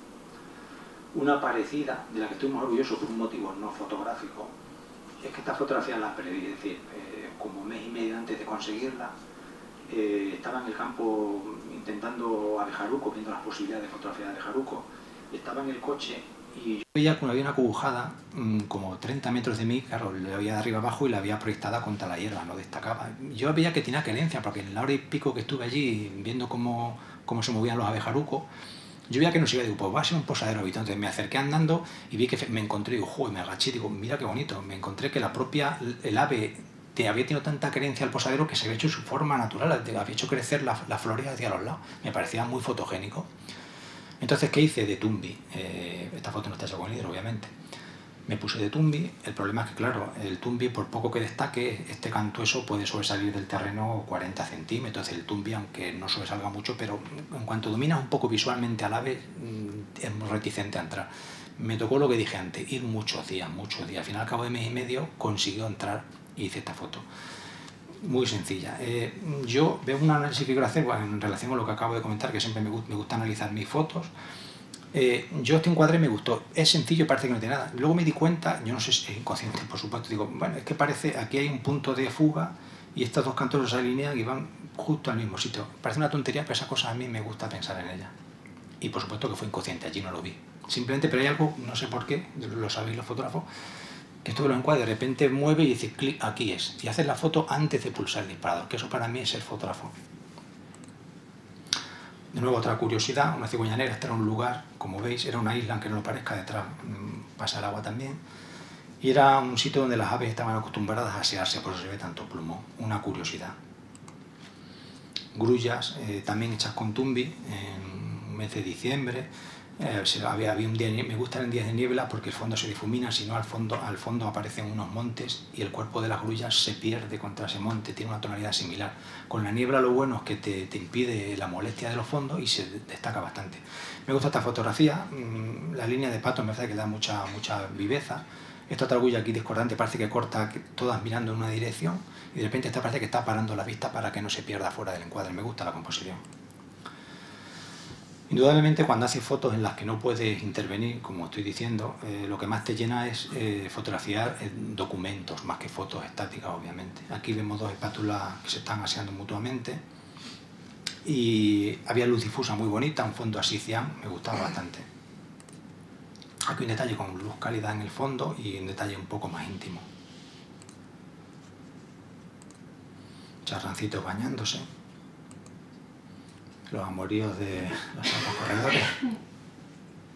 Una parecida, de la que estoy muy orgulloso por un motivo no fotográfico, es que esta fotografía la preví, es decir, como un mes y medio antes de conseguirla, estaba en el campo intentando abejaruco, viendo las posibilidades de fotografiar abejaruco, estaba en el coche y yo veía que había una cubujada como 30 metros de mí, claro, le veía de arriba abajo y la había proyectada contra la hierba, no destacaba. Yo veía que tenía querencia, porque en la hora y pico que estuve allí viendo cómo se movían los abejarucos, yo veía que no se iba, digo, pues va a ser un posadero habitual. Entonces me acerqué andando y vi que me encontré, digo, joder, me agaché, digo, mira qué bonito, me encontré que el ave había tenido tanta querencia al posadero que se había hecho su forma natural, había hecho crecer la flores hacia los lados, me parecía muy fotogénico. Entonces, ¿qué hice? De tumbi. Esta foto no está hecha con hidro, obviamente. Me puse de tumbi. El problema es que, claro, el tumbi, por poco que destaque, este cantueso puede sobresalir del terreno 40 centímetros. El tumbi, aunque no sobresalga mucho, pero en cuanto dominas un poco visualmente al ave, es muy reticente a entrar. Me tocó lo que dije antes, ir muchos días. Al final, al cabo de mes y medio, consiguió entrar y hice esta foto. Muy sencilla. Yo veo un análisis que quiero hacer en relación con lo que acabo de comentar, que siempre me gusta analizar mis fotos. Yo este encuadre me gustó, es sencillo y parece que no tiene nada. Luego me di cuenta, yo no sé si es inconsciente, por supuesto, digo, bueno, es que parece, aquí hay un punto de fuga y estos dos cantos se alinean y van justo al mismo sitio. Parece una tontería, pero esa cosa a mí me gusta pensar en ella. Y por supuesto que fue inconsciente, allí no lo vi. Simplemente, pero hay algo, no sé por qué, lo sabéis los fotógrafos, que esto lo encuadra, de repente mueve y dice, clic, aquí es. Y haces la foto antes de pulsar el disparador, que eso para mí es ser fotógrafo. De nuevo, otra curiosidad, una cigüeña negra, este era un lugar, como veis, era una isla, aunque no lo parezca, detrás pasa el agua también. Y era un sitio donde las aves estaban acostumbradas a asearse, por eso se ve tanto plumón. Una curiosidad. Grullas, también hechas con tumbi, en el mes de diciembre. Había un día, me gustan en días de niebla porque el fondo se difumina, si no al fondo aparecen unos montes y el cuerpo de las grullas se pierde contra ese monte, tiene una tonalidad similar. Con la niebla lo bueno es que te impide la molestia de los fondos y se destaca bastante. Me gusta esta fotografía, la línea de pato me parece que da mucha viveza. Esta otra grulla aquí discordante parece que corta todas mirando en una dirección y de repente esta parece que está parando la vista para que no se pierda fuera del encuadre. Me gusta la composición. Indudablemente cuando haces fotos en las que no puedes intervenir, como estoy diciendo, lo que más te llena es fotografiar documentos, más que fotos estáticas, obviamente. Aquí vemos dos espátulas que se están aseando mutuamente y había luz difusa muy bonita, un fondo así cian, me gustaba bastante. Aquí un detalle con luz cálida en el fondo y un detalle un poco más íntimo. Charrancitos bañándose. Los amoríos de los sapos corredores.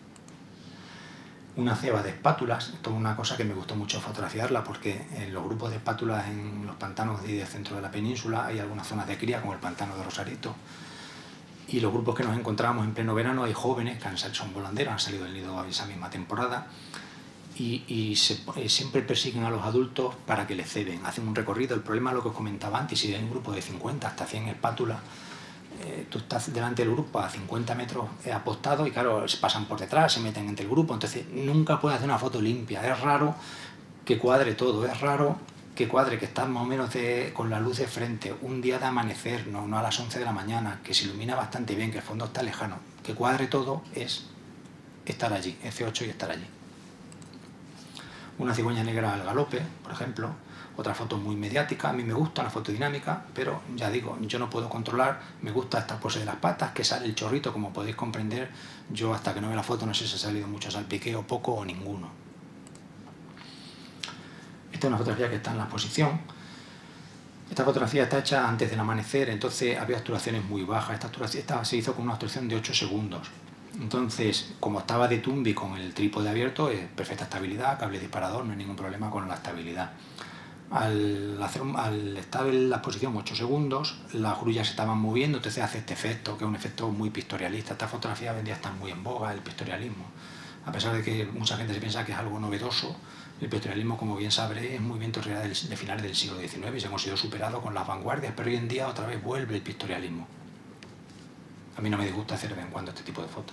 una ceba de espátulas. Esto es una cosa que me gustó mucho fotografiarla porque en los grupos de espátulas en los pantanos del centro de la península hay algunas zonas de cría, como el pantano de Rosarito, y los grupos que nos encontramos en pleno verano hay jóvenes que son volanderos, han salido del nido esa misma temporada y siempre persiguen a los adultos para que les ceben, hacen un recorrido. El problema es lo que os comentaba antes: si hay un grupo de 50 hasta 100 espátulas, tú estás delante del grupo a 50 metros apostado y claro, se pasan por detrás, se meten entre el grupo, entonces nunca puedes hacer una foto limpia. Es raro que cuadre todo, es raro que cuadre, que estás más o menos con la luz de frente, un día de amanecer, no a las 11 de la mañana, que se ilumina bastante bien, que el fondo está lejano, que cuadre todo es estar allí, F8 y estar allí. Una cigüeña negra al galope, por ejemplo, otra foto muy mediática. A mí me gusta la foto dinámica, pero ya digo, yo no puedo controlar, me gusta esta pose de las patas, que sale el chorrito, como podéis comprender. Yo hasta que no veo la foto no sé si ha salido mucho salpiqueo, poco o ninguno. Esta es una fotografía que está en la exposición. Esta fotografía está hecha antes del amanecer, entonces había obturaciones muy bajas. Esta se hizo con una obturación de 8 segundos. Entonces, como estaba de tumbi con el trípode abierto, es perfecta estabilidad, cable disparador, no hay ningún problema con la estabilidad. Al estar en la exposición 8 segundos, las grullas se estaban moviendo, entonces hace este efecto, que es un efecto muy pictorialista. Esta fotografía hoy en día está muy en boga, el pictorialismo. A pesar de que mucha gente se piensa que es algo novedoso, el pictorialismo, como bien sabréis, es un movimiento real de finales del siglo XIX y se hemos sido superado con las vanguardias, pero hoy en día otra vez vuelve el pictorialismo. A mí no me disgusta hacer de vez en cuando este tipo de fotos.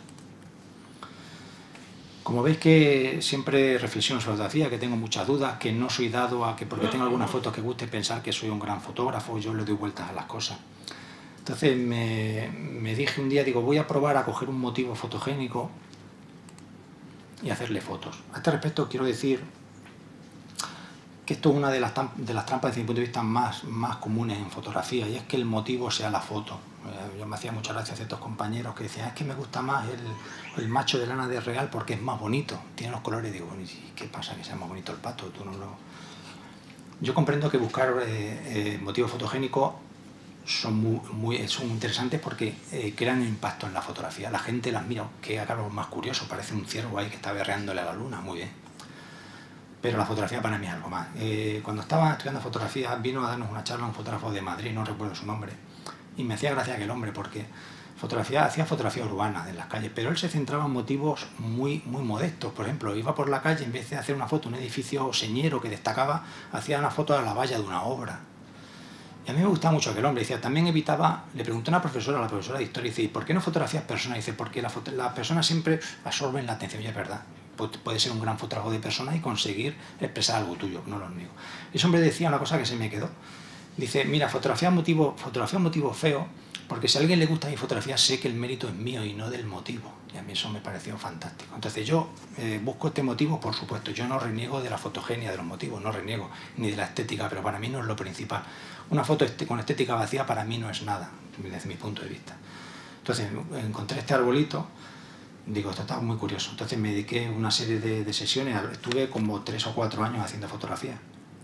Como veis que siempre reflexiono sobre fotografía, que tengo muchas dudas, que no soy dado a que porque tengo algunas fotos que guste pensar que soy un gran fotógrafo, yo le doy vueltas a las cosas. Entonces me dije un día, digo, voy a probar a coger un motivo fotogénico y hacerle fotos. A este respecto quiero decir que esto es una de las trampas desde mi punto de vista más comunes en fotografía, y es que el motivo sea la foto. Yo me hacía mucha gracia a ciertos compañeros que decían, es que me gusta más el macho de lana de real porque es más bonito, tiene los colores. Digo, ¿y qué pasa que sea más bonito el pato? Tú no lo... Yo comprendo que buscar motivos fotogénicos son muy interesantes porque crean impacto en la fotografía. La gente las mira, que haga lo más curioso, parece un ciervo ahí que está berreándole a la luna, muy bien. Pero la fotografía para mí es algo más. Cuando estaba estudiando fotografía vino a darnos una charla un fotógrafo de Madrid, no recuerdo su nombre, y me hacía gracia aquel hombre porque hacía fotografía urbana de las calles, pero él se centraba en motivos muy modestos. Por ejemplo, iba por la calle, en vez de hacer una foto de un edificio señero que destacaba, hacía una foto de la valla de una obra. Y a mí me gustaba mucho aquel hombre. Decía, también evitaba, le pregunté a la profesora de historia, dice, ¿por qué no fotografías personas? Dice, porque las personas siempre absorben la atención, y es verdad. Puede ser un gran fotógrafo de personas y conseguir expresar algo tuyo, no lo niego. Ese hombre decía una cosa que se me quedó. Dice, mira, fotografía un motivo feo, porque si a alguien le gusta mi fotografía, sé que el mérito es mío y no del motivo. Y a mí eso me pareció fantástico. Entonces yo busco este motivo, por supuesto. Yo no reniego de la fotogenia de los motivos, no reniego, ni de la estética, pero para mí no es lo principal. Una foto con estética vacía para mí no es nada, desde mi punto de vista. Entonces encontré este arbolito, digo, esto está muy curioso. Entonces me dediqué a una serie de sesiones, estuve como 3 o 4 años haciendo fotografía.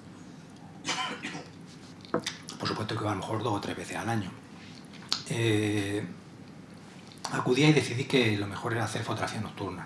Por supuesto que a lo mejor 2 o 3 veces al año. Acudí y decidí que lo mejor era hacer fotografía nocturna.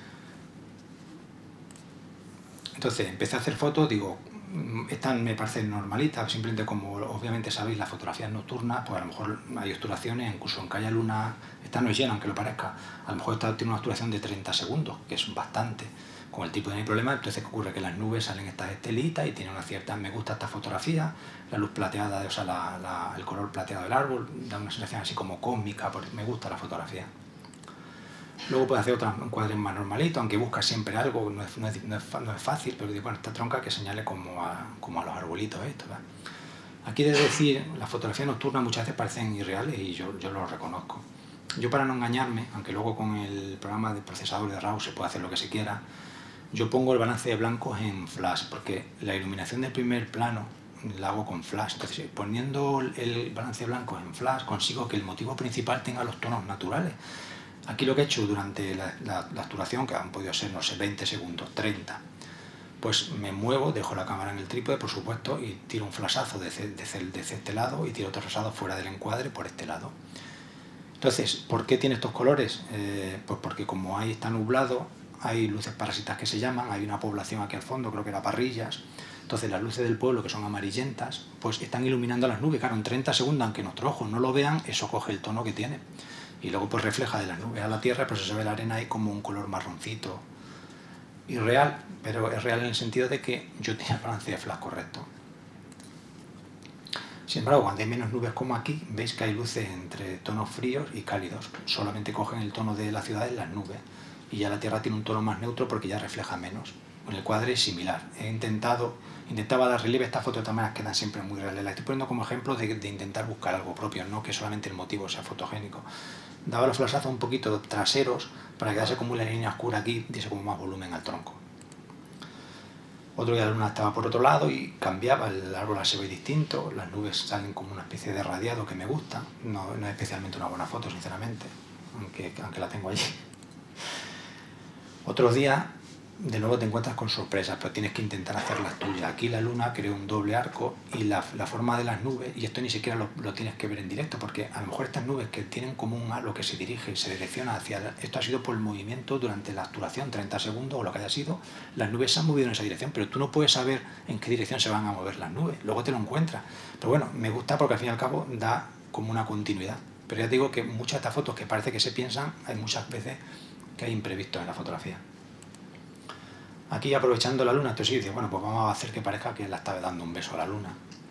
Entonces empecé a hacer fotos, digo, esta me parece normalita, simplemente como obviamente sabéis las fotografías nocturnas, pues a lo mejor hay obturaciones, incluso en que haya luna, esta no es llena, aunque lo parezca, a lo mejor esta tiene una obturación de 30 segundos, que es bastante. Con el tipo de mi problema, entonces ¿qué ocurre? Que las nubes salen estas estelitas y tiene una cierta... Me gusta esta fotografía, la luz plateada, o sea, el color plateado del árbol, da una sensación así como cósmica, porque me gusta la fotografía. Luego puedes hacer otros encuadres más normalitos, aunque buscas siempre algo, no es fácil, pero digo, bueno, esta tronca que señale como a los arbolitos estos, ¿verdad? Aquí he de decir, las fotografías nocturnas muchas veces parecen irreales y yo lo reconozco. Yo, para no engañarme, aunque luego con el programa de procesador de RAW se puede hacer lo que se quiera, yo pongo el balance de blancos en flash, porque la iluminación del primer plano la hago con flash. Entonces, poniendo el balance de blancos en flash, consigo que el motivo principal tenga los tonos naturales. Aquí lo que he hecho durante la obturación, que han podido ser, no sé, 20 segundos, 30, pues me muevo, dejo la cámara en el trípode, por supuesto, y tiro un flashazo desde este lado y tiro otro flashazo fuera del encuadre por este lado. Entonces, ¿por qué tiene estos colores? Pues porque como ahí está nublado, hay luces parásitas que se llaman, hay una población aquí al fondo, creo que era Parrillas. Entonces las luces del pueblo, que son amarillentas, pues están iluminando las nubes. Claro, en 30 segundos, aunque nuestros ojos no lo vean, eso coge el tono que tiene. Y luego pues refleja de las nubes a la tierra, pues se ve la arena ahí como un color marroncito. Irreal, pero es real en el sentido de que yo tenía el balance de flash correcto. Sin embargo, cuando hay menos nubes como aquí, veis que hay luces entre tonos fríos y cálidos. Solamente cogen el tono de la ciudad en las nubes. Y ya la Tierra tiene un tono más neutro porque ya refleja menos. En el cuadro es similar. Intentaba dar relieve. Estas fotos de todas maneras quedan siempre muy reales. Las estoy poniendo como ejemplo de intentar buscar algo propio, no que solamente el motivo sea fotogénico. Daba los flashazos un poquito traseros para quedarse como una línea oscura aquí, diese como más volumen al tronco. Otro día la luna estaba por otro lado y cambiaba, el árbol se ve distinto, las nubes salen como una especie de radiado que me gusta, no es especialmente una buena foto, sinceramente, aunque la tengo allí. Otros días, de nuevo te encuentras con sorpresas, pero tienes que intentar hacer las tuyas. Aquí la luna creó un doble arco y la forma de las nubes, y esto ni siquiera lo tienes que ver en directo, porque a lo mejor estas nubes que tienen como un halo que se dirige y se direcciona hacia... Esto ha sido por el movimiento durante la obturación, 30 segundos o lo que haya sido, las nubes se han movido en esa dirección, pero tú no puedes saber en qué dirección se van a mover las nubes, luego te lo encuentras. Pero bueno, me gusta porque al fin y al cabo da como una continuidad. Pero ya te digo que muchas de estas fotos que parece que se piensan, hay muchas veces que hay imprevistos en la fotografía. Aquí, aprovechando la luna, entonces dice, bueno, pues vamos a hacer que parezca que la estaba dando un beso a la luna.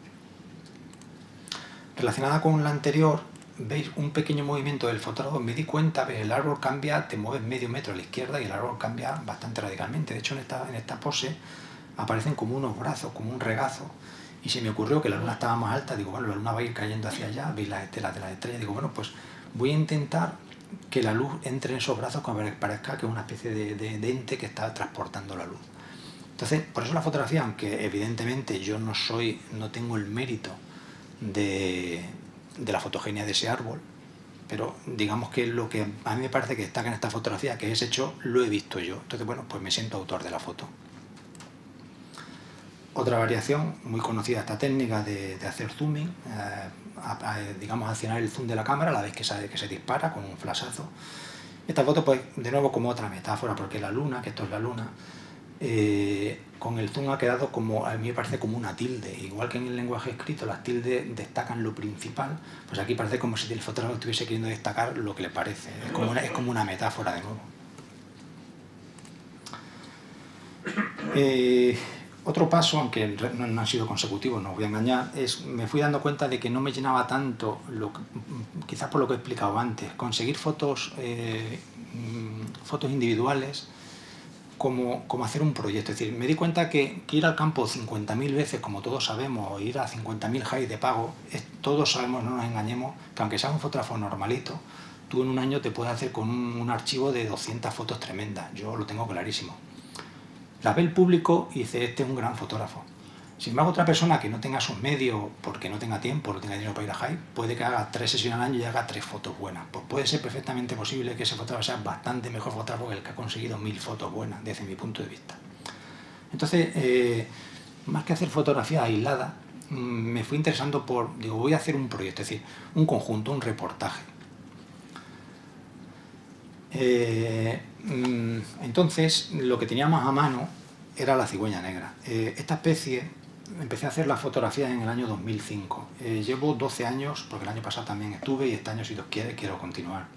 Relacionada con la anterior, veis un pequeño movimiento del fotógrafo. Me di cuenta, ves, el árbol cambia, te mueves medio metro a la izquierda y el árbol cambia bastante radicalmente. De hecho, en esta pose aparecen como unos brazos, como un regazo. Y se me ocurrió que la luna estaba más alta. Digo, bueno, la luna va a ir cayendo hacia allá, veis las estelas de las estrellas. Digo, bueno, pues voy a intentar que la luz entre en esos brazos como parezca que es una especie de ente que está transportando la luz. Entonces, por eso la fotografía, aunque evidentemente yo no tengo el mérito de la fotogenia de ese árbol, pero digamos que lo que a mí me parece que destaca en esta fotografía, que es hecho, lo he visto yo. Entonces, bueno, pues me siento autor de la foto. Otra variación muy conocida, esta técnica de hacer zooming, digamos, accionar el zoom de la cámara a la vez que se dispara con un flashazo. Esta foto, pues, de nuevo como otra metáfora, porque la luna, que esto es la luna, con el zoom ha quedado como, a mí me parece como una tilde. Igual que en el lenguaje escrito las tildes destacan lo principal, pues aquí parece como si el fotógrafo estuviese queriendo destacar lo que le parece. Es como una metáfora de nuevo. Otro paso, aunque no han sido consecutivos, no os voy a engañar, me fui dando cuenta de que no me llenaba tanto, quizás por lo que he explicado antes, conseguir fotos individuales como hacer un proyecto. Es decir, me di cuenta que ir al campo 50.000 veces, como todos sabemos, o ir a 50.000 highs de pago, todos sabemos, no nos engañemos, que aunque seas un fotógrafo normalito, tú en un año te puedes hacer con un archivo de 200 fotos tremendas. Yo lo tengo clarísimo. Las ve el público y dice, este es un gran fotógrafo. Sin embargo, otra persona que no tenga sus medios, porque no tenga tiempo, no tenga dinero para ir a high, puede que haga 3 sesiones al año y haga 3 fotos buenas. Pues puede ser perfectamente posible que ese fotógrafo sea bastante mejor fotógrafo que el que ha conseguido 1000 fotos buenas, desde mi punto de vista. Entonces, más que hacer fotografía aislada, me fui interesando digo, voy a hacer un proyecto, es decir, un conjunto, un reportaje. Entonces, lo que teníamos a mano era la cigüeña negra. Esta especie, empecé a hacer las fotografías en el año 2005. Llevo 12 años, porque el año pasado también estuve, y este año, si Dios quiere, quiero continuar.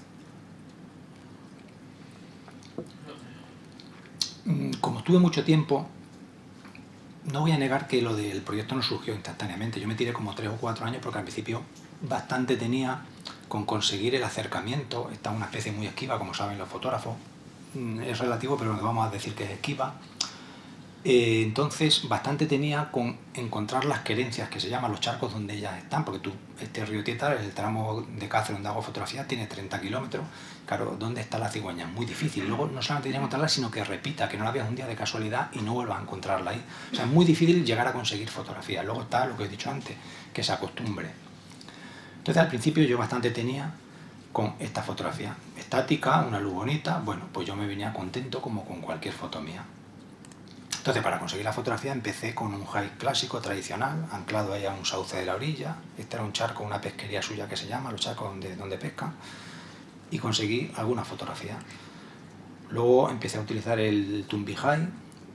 Como estuve mucho tiempo, no voy a negar que lo del proyecto no surgió instantáneamente. Yo me tiré como 3 o 4 años porque al principio bastante tenía con conseguir el acercamiento. Esta es una especie muy esquiva, como saben los fotógrafos. Es relativo, pero vamos a decir que es esquiva. Entonces, bastante tenía con encontrar las querencias, que se llaman los charcos donde ellas están, porque este río Tieta, el tramo de Cáceres donde hago fotografías, tiene 30 kilómetros. Claro, ¿dónde está la cigüeña? Es muy difícil. Luego no solamente tiene que encontrarla, sino que repita, que no la veas un día de casualidad y no vuelvas a encontrarla ahí. O sea, es muy difícil llegar a conseguir fotografías. Luego está lo que he dicho antes, que se acostumbre. Entonces, al principio yo bastante tenía con esta fotografía estática, una luz bonita. Bueno, pues yo me venía contento como con cualquier foto mía. Entonces, para conseguir la fotografía empecé con un high clásico tradicional, anclado ahí a un sauce de la orilla. Este era un charco, una pesquería suya que se llama, los charcos donde pescan, y conseguí alguna fotografía. Luego empecé a utilizar el Tumbi High.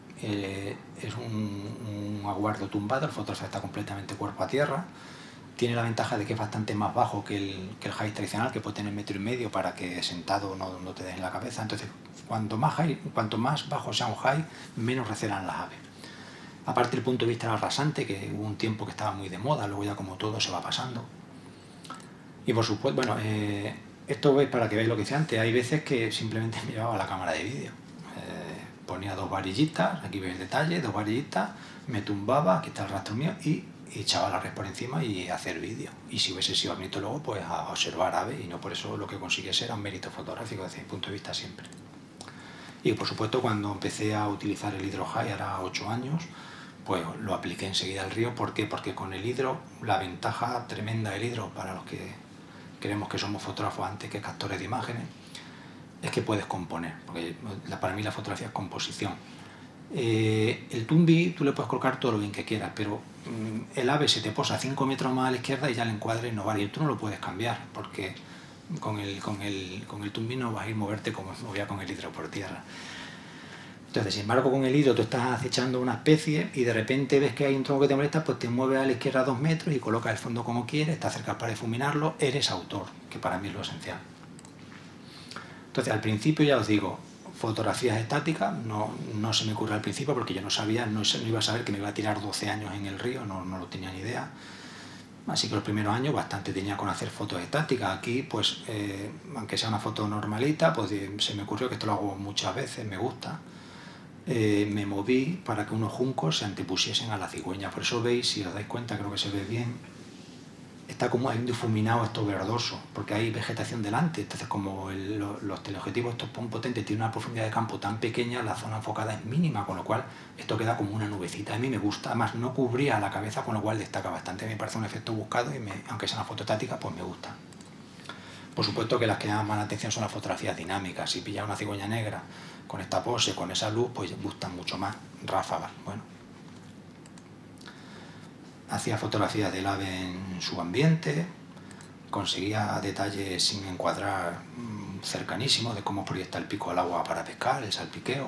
Es un aguardo tumbado, el fotógrafo está completamente cuerpo a tierra. Tiene la ventaja de que es bastante más bajo que el high tradicional, que puede tener 1,5 metros para que sentado no te des en la cabeza. Entonces, cuanto más bajo sea un high, menos recelan las aves. Aparte, el punto de vista era rasante, que hubo un tiempo que estaba muy de moda, luego ya como todo se va pasando. Y por supuesto, bueno, esto es para que veáis lo que hice antes. Hay veces que simplemente me llevaba la cámara de vídeo. Ponía 2 varillitas, aquí veis el detalle, 2 varillitas, me tumbaba, aquí está el rastro mío, y echaba la red por encima y hacer vídeo. Y si hubiese sido ornitólogo, pues a observar aves, y no por eso lo que consiguiese era un mérito fotográfico desde mi punto de vista siempre. Y por supuesto, cuando empecé a utilizar el hidro high, ahora 8 años, pues lo apliqué enseguida al río. ¿Por qué? Porque con el hidro, la ventaja tremenda del hidro para los que creemos que somos fotógrafos antes que captores de imágenes, es que puedes componer, porque para mí la fotografía es composición. El Tumbi tú le puedes colocar todo lo bien que quieras, pero el ave se te posa 5 metros más a la izquierda y ya el encuadre no vale, y tú no lo puedes cambiar, porque con el Tumbi no vas a ir moverte como movía con el hidro por tierra. Entonces, sin embargo, con el hidro tú estás acechando una especie y de repente ves que hay un tronco que te molesta, pues te mueves a la izquierda 2 metros y colocas el fondo como quieres, te acercas para difuminarlo, eres autor, que para mí es lo esencial. Entonces, al principio ya os digo, fotografías estáticas, no se me ocurre al principio porque yo no sabía, no iba a saber que me iba a tirar 12 años en el río, no lo tenía ni idea. Así que los primeros años bastante tenía con hacer fotos estáticas. Aquí, pues, aunque sea una foto normalita, pues se me ocurrió que esto lo hago muchas veces, me gusta. Me moví para que unos juncos se antepusiesen a la cigüeña. Por eso veis, si os dais cuenta, creo que se ve bien, está como hay un difuminado esto verdoso, porque hay vegetación delante. Entonces, como los teleobjetivos estos potentes tienen una profundidad de campo tan pequeña, la zona enfocada es mínima, con lo cual esto queda como una nubecita. A mí me gusta, además no cubría la cabeza, con lo cual destaca bastante. Me parece un efecto buscado y aunque sea una foto estática, pues me gusta. Por supuesto que las que llaman la atención son las fotografías dinámicas. Si pillas una cigüeña negra con esta pose, con esa luz, pues gustan mucho más. Ráfagas, bueno. Hacía fotografías del ave en su ambiente, conseguía detalles sin encuadrar cercanísimos de cómo proyecta el pico al agua para pescar, el salpiqueo.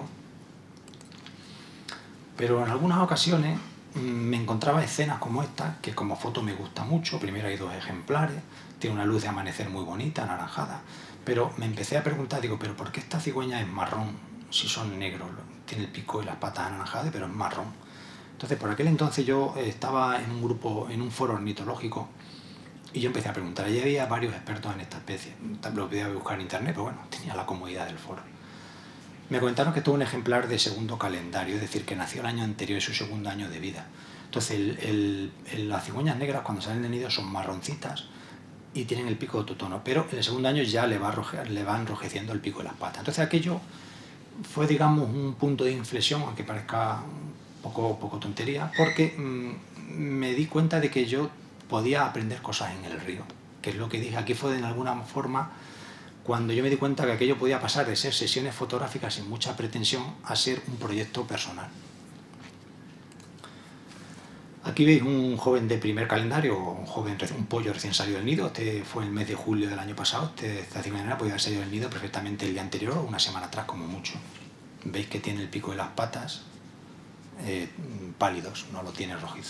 Pero en algunas ocasiones me encontraba escenas como esta, que como foto me gusta mucho. Primero hay 2 ejemplares, tiene una luz de amanecer muy bonita, anaranjada, pero me empecé a preguntar, digo, ¿pero por qué esta cigüeña es marrón si son negros? Tiene el pico y las patas anaranjadas, pero es marrón. Entonces, por aquel entonces yo estaba en un grupo, en un foro ornitológico, y yo empecé a preguntar. Allí había varios expertos en esta especie. Lo podía buscar en internet, pero bueno, tenía la comodidad del foro. Me comentaron que tuvo un ejemplar de segundo calendario, es decir, que nació el año anterior, es su segundo año de vida. Entonces, las cigüeñas negras cuando salen de nido son marroncitas y tienen el pico de otro tono, pero en el segundo año ya le va enrojeciendo el pico de las patas. Entonces, aquello fue, digamos, un punto de inflexión, aunque parezca poco tontería, porque me di cuenta de que yo podía aprender cosas en el río, que es lo que dije. Aquí fue de alguna forma cuando yo me di cuenta que aquello podía pasar de ser sesiones fotográficas sin mucha pretensión a ser un proyecto personal. Aquí veis un joven de primer calendario, un pollo recién salido del nido. Este fue el mes de julio del año pasado. Esta cigüeña podía haber salido del nido perfectamente el día anterior o una semana atrás como mucho. Veis que tiene el pico de las patas pálidos, no lo tiene rojizo.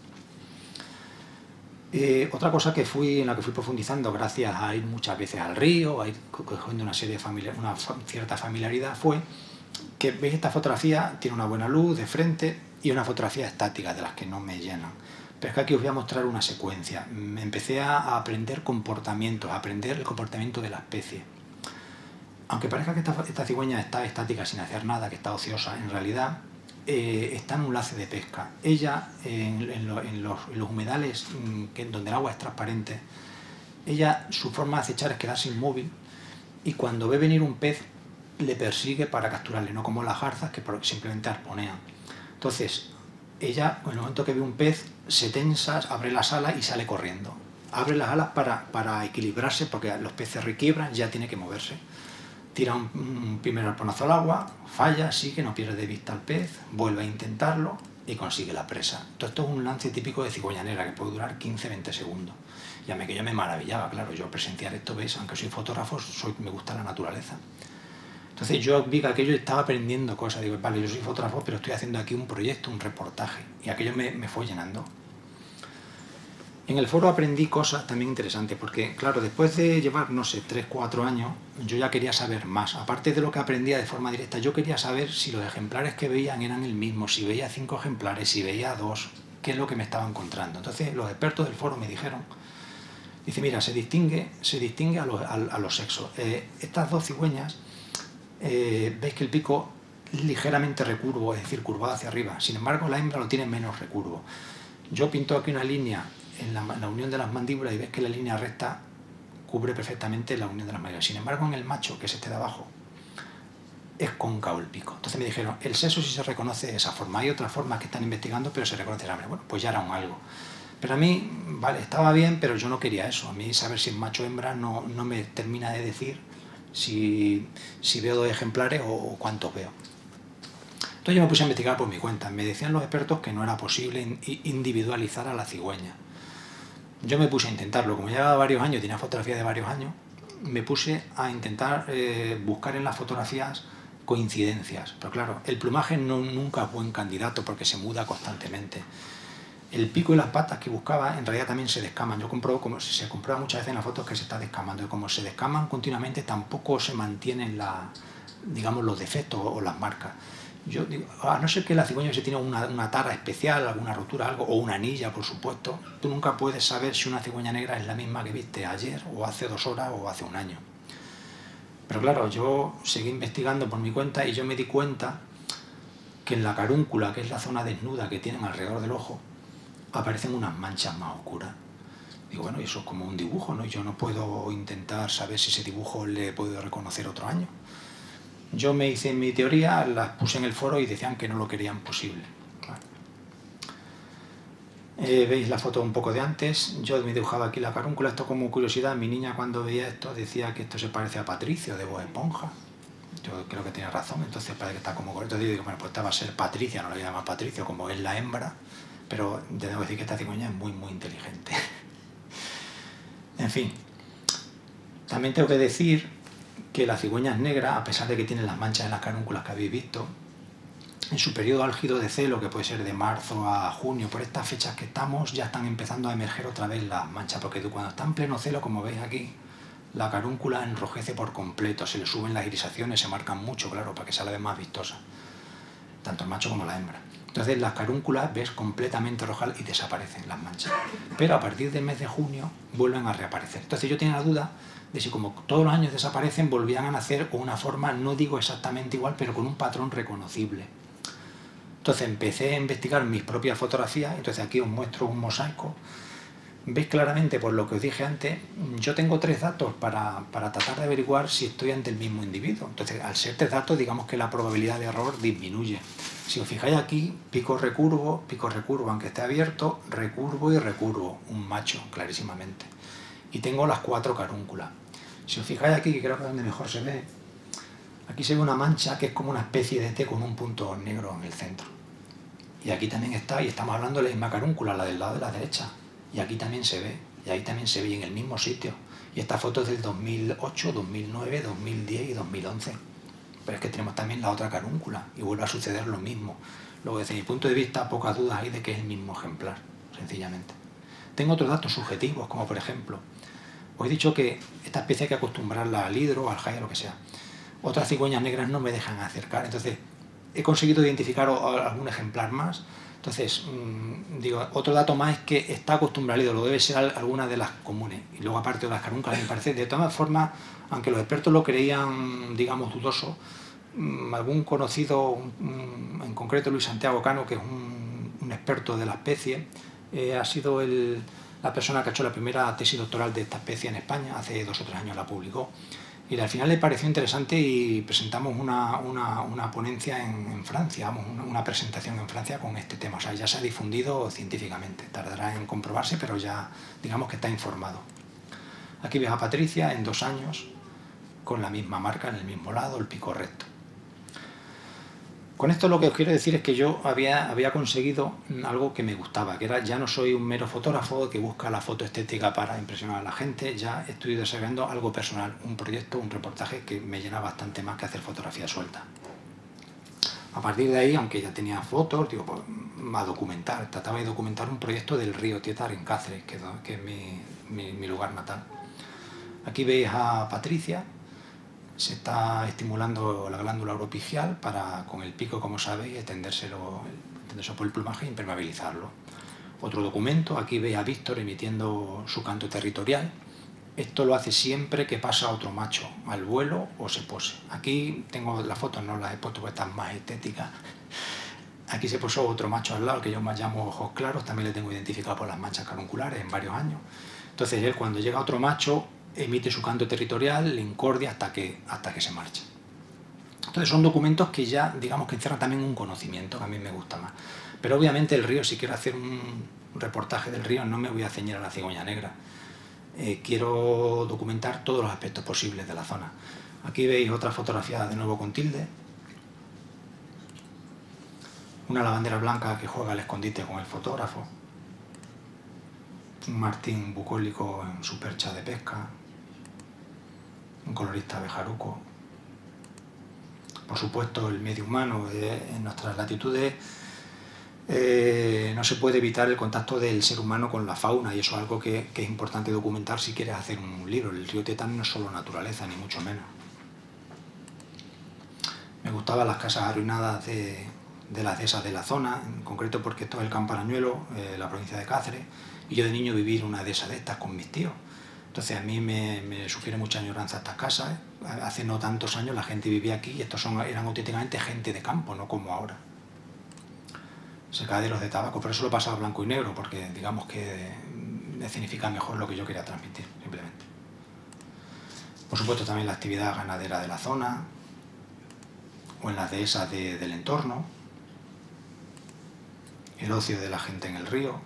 Otra cosa en la que fui profundizando gracias a ir muchas veces al río, a ir cogiendo una cierta familiaridad, fue que veis esta fotografía, tiene una buena luz de frente y una fotografía estática de las que no me llenan. Pero es que aquí os voy a mostrar una secuencia. Me empecé a aprender comportamientos, a aprender el comportamiento de la especie. Aunque parezca que esta cigüeña está estática sin hacer nada, que está ociosa, en realidad está en un lace de pesca. Ella, en los humedales donde el agua es transparente, su forma de acechar es quedarse inmóvil y cuando ve venir un pez le persigue para capturarle, no como las garzas que simplemente arponean. Entonces, ella, en el momento que ve un pez, se tensa, abre las alas y sale corriendo. Abre las alas para equilibrarse, porque los peces requiebran, ya tiene que moverse. Tira un primer arponazo al agua, falla, sigue, no pierde de vista al pez, vuelve a intentarlo y consigue la presa. Entonces, esto es un lance típico de cigüeña negra que puede durar 15-20 segundos. Que yo me maravillaba, claro, yo presenciar esto, ¿veis? Aunque soy fotógrafo, me gusta la naturaleza. Entonces yo vi que aquello estaba aprendiendo cosas. Digo, vale, yo soy fotógrafo, pero estoy haciendo aquí un proyecto, un reportaje. Y aquello me fue llenando. En el foro aprendí cosas también interesantes, porque claro, después de llevar, no sé, 3, 4 años, yo ya quería saber más. Aparte de lo que aprendía de forma directa, yo quería saber si los ejemplares que veían eran el mismo, si veía 5 ejemplares, si veía 2, qué es lo que me estaba encontrando. Entonces los expertos del foro me dijeron, dice, mira, se distingue a los sexos. Estas dos cigüeñas, veis que el pico es ligeramente recurvo, es decir, curvado hacia arriba. Sin embargo, la hembra lo tiene menos recurvo. Yo pinto aquí una línea en la unión de las mandíbulas y ves que la línea recta cubre perfectamente la unión de las mandíbulas. Sin embargo, en el macho, que es este de abajo, es cóncavo el pico. Entonces me dijeron, el sexo sí se reconoce de esa forma. Hay otras formas que están investigando, pero se reconoce el hambre. Bueno, pues ya era un algo. Pero a mí, vale, estaba bien, pero yo no quería eso. A mí saber si es macho o hembra no me termina de decir si veo 2 ejemplares o cuántos veo. Entonces yo me puse a investigar por mi cuenta. Me decían los expertos que no era posible individualizar a la cigüeña. Yo me puse a intentarlo. Como llevaba varios años, tenía fotografías de varios años, me puse a intentar buscar en las fotografías coincidencias. Pero claro, el plumaje nunca es buen candidato porque se muda constantemente. El pico y las patas que buscaba en realidad también se descaman. Yo compruebo, como se comprueba muchas veces en las fotos, que se está descamando. Y como se descaman continuamente, tampoco se mantienen digamos, los defectos o las marcas. Yo digo, a no ser que la cigüeña se tiene una tara especial, alguna rotura, algo, o una anilla, por supuesto, tú nunca puedes saber si una cigüeña negra es la misma que viste ayer, o hace 2 horas, o hace un año. Pero claro, yo seguí investigando por mi cuenta y yo me di cuenta que en la carúncula, que es la zona desnuda que tienen alrededor del ojo, aparecen unas manchas más oscuras. Digo, bueno, eso es como un dibujo, ¿no? Yo no puedo intentar saber si ese dibujo le he podido reconocer otro año. Yo me hice mi teoría, las puse en el foro y decían que no lo querían posible. Veis la foto un poco de antes, yo me dibujaba aquí la carúncula, esto como curiosidad, mi niña cuando veía esto decía que esto se parece a Patricio de Bob Esponja. Yo creo que tenía razón, entonces parece que está como correcto. Yo digo, bueno, pues esta va a ser Patricia, no la voy a llamar Patricio, como es la hembra, pero te tengo que decir que esta cigüeña es muy, muy inteligente. En fin, también tengo que decir que la cigüeña es negra, a pesar de que tiene las manchas en las carúnculas que habéis visto. En su periodo álgido de celo, que puede ser de marzo a junio, por estas fechas que estamos, ya están empezando a emerger otra vez las manchas, porque cuando está en pleno celo, como veis aquí, la carúncula enrojece por completo, se le suben las irisaciones, se marcan mucho, claro, para que sea la vez más vistosa, tanto el macho como la hembra. Entonces las carúnculas ves completamente rojas y desaparecen las manchas. Pero a partir del mes de junio vuelven a reaparecer. Entonces yo tenía la duda de si como todos los años desaparecen, volvían a nacer con una forma, no digo exactamente igual, pero con un patrón reconocible. Entonces empecé a investigar mis propias fotografías, entonces aquí os muestro un mosaico. Veis claramente, por lo que os dije antes, yo tengo 3 datos para tratar de averiguar si estoy ante el mismo individuo. Entonces, al ser 3 datos, digamos que la probabilidad de error disminuye. Si os fijáis aquí, pico recurvo, aunque esté abierto, recurvo y recurvo, un macho, clarísimamente. Y tengo las 4 carúnculas. Si os fijáis aquí, que creo que es donde mejor se ve, aquí se ve una mancha que es como una especie de T con un punto negro en el centro. Y aquí también está, y estamos hablando de la misma carúncula, la del lado de la derecha. Y aquí también se ve, y ahí también se ve, y en el mismo sitio. Y esta foto es del 2008, 2009, 2010 y 2011. Pero es que tenemos también la otra carúncula, y vuelve a suceder lo mismo. Luego, desde mi punto de vista, pocas dudas hay de que es el mismo ejemplar, sencillamente. Tengo otros datos subjetivos, como por ejemplo, os he dicho que esta especie hay que acostumbrarla al hidro, al jai, o lo que sea. Otras cigüeñas negras no me dejan acercar, entonces he conseguido identificar algún ejemplar más. Entonces, digo, otro dato más es que está acostumbrado al hidro, debe ser alguna de las comunes. Y luego, aparte de las carúnculas, me parece, de todas formas, aunque los expertos lo creían, digamos, dudoso, algún conocido, en concreto Luis Santiago Cano, que es un experto de la especie, ha sido la persona que ha hecho la primera tesis doctoral de esta especie en España, hace 2 o 3 años la publicó. Y al final le pareció interesante y presentamos una ponencia en Francia, una presentación en Francia con este tema. O sea, ya se ha difundido científicamente, tardará en comprobarse, pero ya digamos que está informado. Aquí ves a Patricia en 2 años, con la misma marca en el mismo lado, el pico recto. Con esto lo que os quiero decir es que yo había conseguido algo que me gustaba, que era, ya no soy un mero fotógrafo que busca la foto estética para impresionar a la gente, ya estoy desarrollando algo personal, un proyecto, un reportaje que me llena bastante más que hacer fotografía suelta. A partir de ahí, aunque ya tenía fotos, digo, pues, a documentar, trataba de documentar un proyecto del río Tietar en Cáceres, que es mi lugar natal. Aquí veis a Patricia. Se está estimulando la glándula oropigial para, con el pico, como sabéis, extendérselo por el plumaje e impermeabilizarlo. Otro documento, aquí veis a Víctor emitiendo su canto territorial. Esto lo hace siempre que pasa otro macho al vuelo o se pose. Aquí tengo las fotos, no las he puesto porque están más estéticas. Aquí se posó otro macho al lado, que yo más llamo ojos claros, también le tengo identificado por las manchas carunculares en varios años. Entonces él, cuando llega otro macho, emite su canto territorial, le incordia hasta que se marcha. Entonces son documentos que ya, digamos, que encierran también un conocimiento, que a mí me gusta más. Pero obviamente el río, si quiero hacer un reportaje del río, no me voy a ceñir a la cigüeña negra. Quiero documentar todos los aspectos posibles de la zona. Aquí veis otra fotografía de nuevo con tilde. Una lavandera blanca que juega al escondite con el fotógrafo. Un martín bucólico en su percha de pesca. Un colorista abejaruco. Por supuesto, el medio humano. En nuestras latitudes no se puede evitar el contacto del ser humano con la fauna, y eso es algo que es importante documentar si quieres hacer un libro. El río Tietar no es solo naturaleza, ni mucho menos. Me gustaban las casas arruinadas de las dehesas de la zona, en concreto porque esto es el Campo Arañuelo, la provincia de Cáceres, y yo de niño viví en una dehesa de estas con mis tíos. Entonces a mí me sugiere mucha añoranza estas casas. Hace no tantos años la gente vivía aquí y estos eran auténticamente gente de campo, no como ahora. Secaderos de tabaco, por eso lo he pasado a blanco y negro, porque digamos que significa mejor lo que yo quería transmitir, simplemente. Por supuesto también la actividad ganadera de la zona, o en las dehesas del entorno, el ocio de la gente en el río,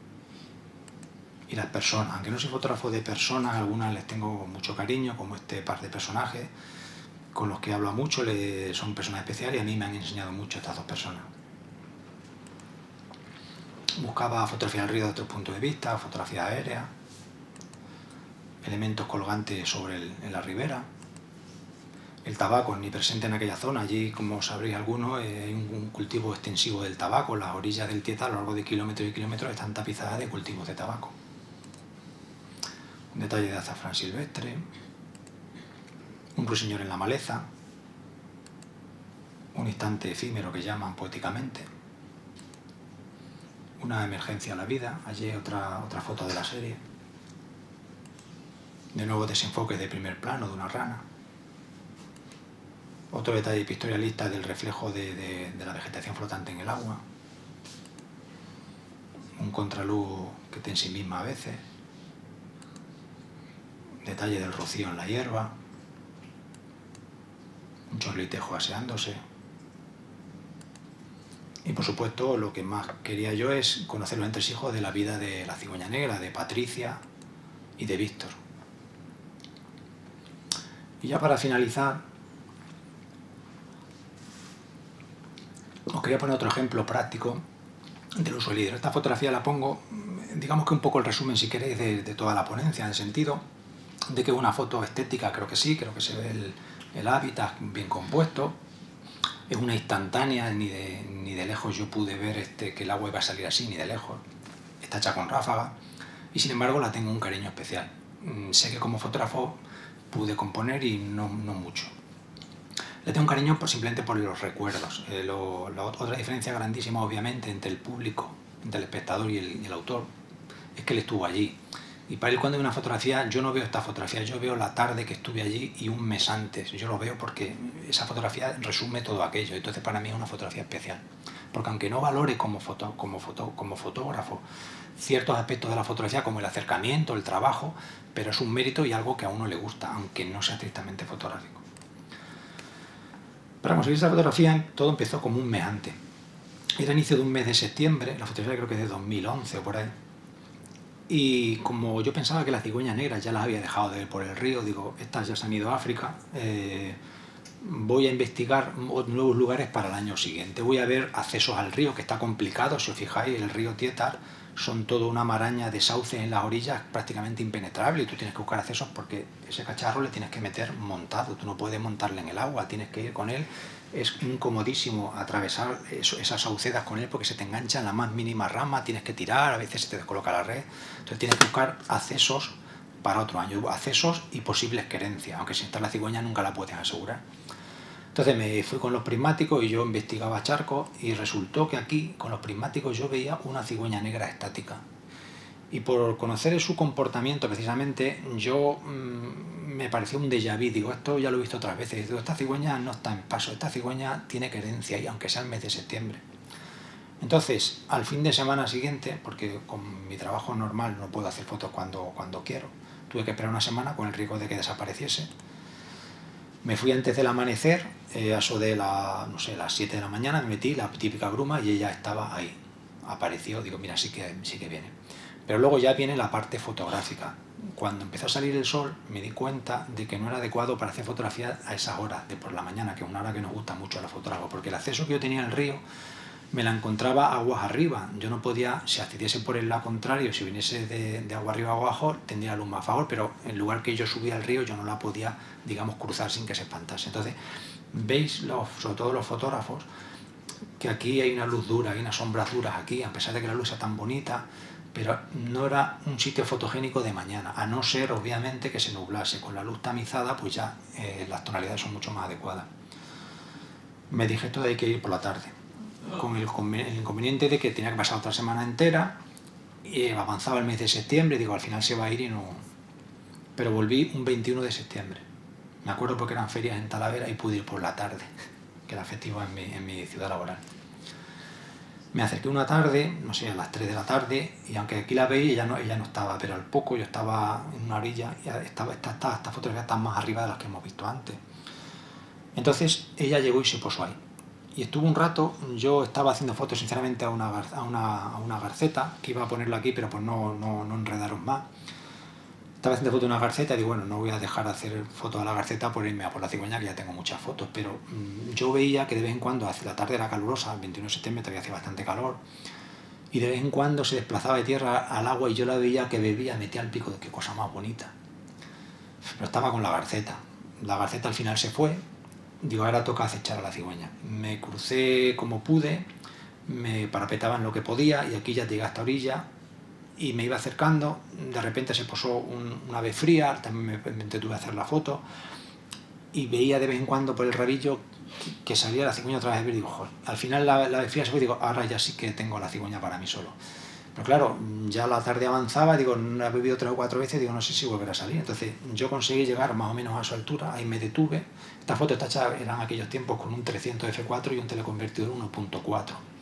y las personas. Aunque no soy fotógrafo de personas, a algunas les tengo mucho cariño, como este par de personajes, con los que hablo mucho, son personas especiales y a mí me han enseñado mucho estas dos personas. Buscaba fotografía del río de otro punto de vista, fotografía aérea, elementos colgantes en la ribera. El tabaco ni presente en aquella zona. Allí, como sabréis algunos, hay un cultivo extensivo del tabaco. Las orillas del Tietar, a lo largo de kilómetros y kilómetros, están tapizadas de cultivos de tabaco. Un detalle de azafrán silvestre, un ruiseñor en la maleza, un instante efímero que llaman poéticamente, una emergencia a la vida. Allí otra foto de la serie, de nuevo desenfoque de primer plano de una rana. Otro detalle pictorialista del reflejo de la vegetación flotante en el agua, un contraluz que te ensimisma a veces, detalle del rocío en la hierba, un chorlitejo aseándose. Y por supuesto lo que más quería yo es conocer los entresijos de la vida de la cigüeña negra, de Patricia y de Víctor. Y ya para finalizar, os quería poner otro ejemplo práctico del uso del hidro. Esta fotografía la pongo, digamos que un poco el resumen, si queréis, de toda la ponencia, en el sentido de que es una foto estética, creo que sí, creo que se ve el hábitat bien compuesto. Es una instantánea, ni de lejos yo pude ver que el agua iba a salir así, ni de lejos. Está hecha con ráfaga y sin embargo la tengo un cariño especial. Sé que como fotógrafo pude componer y no mucho. Le tengo un cariño simplemente por los recuerdos. La otra diferencia grandísima, obviamente, entre el público, entre el espectador y el autor, es que él estuvo allí. Y para él, cuando hay una fotografía, yo no veo esta fotografía, yo veo la tarde que estuve allí y un mes antes. Yo lo veo porque esa fotografía resume todo aquello. Entonces, para mí es una fotografía especial. Porque aunque no valore como fotógrafo ciertos aspectos de la fotografía, como el acercamiento, el trabajo, pero es un mérito y algo que a uno le gusta, aunque no sea estrictamente fotográfico. Para conseguir esa fotografía, todo empezó como un mes antes. Era inicio de un mes de septiembre, la fotografía creo que es de 2011 o por ahí. Y como yo pensaba que las cigüeñas negras ya las había dejado de ver por el río, digo, estas ya se han ido a África, voy a investigar nuevos lugares para el año siguiente. Voy a ver accesos al río, que está complicado. Si os fijáis, el río Tietar son toda una maraña de sauces en las orillas prácticamente impenetrable, y tú tienes que buscar accesos porque ese cacharro le tienes que meter montado. Tú no puedes montarle en el agua, tienes que ir con él. Es incomodísimo atravesar esas saucedas con él porque se te engancha en la más mínima rama, tienes que tirar, a veces se te descoloca la red. Entonces tienes que buscar accesos para otro año, accesos y posibles querencias, aunque si está la cigüeña nunca la puedes asegurar. Entonces me fui con los prismáticos y yo investigaba charcos, y resultó que aquí con los prismáticos yo veía una cigüeña negra estática. Y por conocer su comportamiento precisamente, yo me pareció un déjà vu. Digo, esto ya lo he visto otras veces. Digo, esta cigüeña no está en paso, esta cigüeña tiene querencia, y aunque sea el mes de septiembre. Entonces, al fin de semana siguiente, porque con mi trabajo normal no puedo hacer fotos cuando quiero, tuve que esperar una semana con el riesgo de que desapareciese. Me fui antes del amanecer, a eso de las 7 de la mañana, me metí, la típica bruma, y ella estaba ahí. Apareció, digo, mira, sí que viene. Pero luego ya viene la parte fotográfica. Cuando empezó a salir el sol, me di cuenta de que no era adecuado para hacer fotografía a esas horas de por la mañana, que es una hora que nos gusta mucho a los fotógrafos, porque el acceso que yo tenía al río me la encontraba aguas arriba. Yo no podía, si accediese por el lado contrario, si viniese de agua arriba a agua abajo, tendría luz más a favor, pero en lugar que yo subía al río, yo no la podía, digamos, cruzar sin que se espantase. Entonces, veis, sobre todo los fotógrafos, que aquí hay una luz dura, hay unas sombras duras aquí, a pesar de que la luz sea tan bonita, pero no era un sitio fotogénico de mañana, a no ser, obviamente, que se nublase. Con la luz tamizada, pues ya las tonalidades son mucho más adecuadas. Me dije, esto hay que ir por la tarde, con el inconveniente de que tenía que pasar otra semana entera, y avanzaba el mes de septiembre, digo, al final se va a ir y no... Pero volví un 21 de septiembre. Me acuerdo porque eran ferias en Talavera y pude ir por la tarde, que era festivo en mi ciudad laboral. Me acerqué una tarde, no sé, a las 3 de la tarde, y aunque aquí la veis, ella no estaba, pero al poco yo estaba en una orilla, y estas fotografías están más arriba de las que hemos visto antes. Entonces ella llegó y se posó ahí. Y estuvo un rato, yo estaba haciendo fotos sinceramente a una garceta, que iba a ponerlo aquí, pero pues no enredaros más. Estaba haciendo fotos a una garceta y digo, bueno, no voy a dejar de hacer fotos a la garceta por irme a por la cigüeña, que ya tengo muchas fotos, pero yo veía que de vez en cuando, hacia la tarde era calurosa, el 21 de septiembre todavía hacía bastante calor, y de vez en cuando se desplazaba de tierra al agua y yo la veía que bebía, metía el pico, qué cosa más bonita. Pero estaba con la garceta al final se fue. Digo, ahora toca acechar a la cigüeña. Me crucé como pude, me parapetaba en lo que podía, y aquí ya llegué a esta orilla y me iba acercando. De repente se posó una ave fría, también me entretuve a hacer la foto, y veía de vez en cuando por el rabillo que salía la cigüeña otra vez a ver. Digo, joder, al final la ave fría se fue y digo, ahora ya sí que tengo la cigüeña para mí solo. Pero claro, ya la tarde avanzaba, digo, no he bebido 3 o 4 veces, digo, no sé si volverá a salir. Entonces yo conseguí llegar más o menos a su altura, ahí me detuve. Estas fotos eran aquellos tiempos con un 300 f4 y un teleconvertidor 1.4.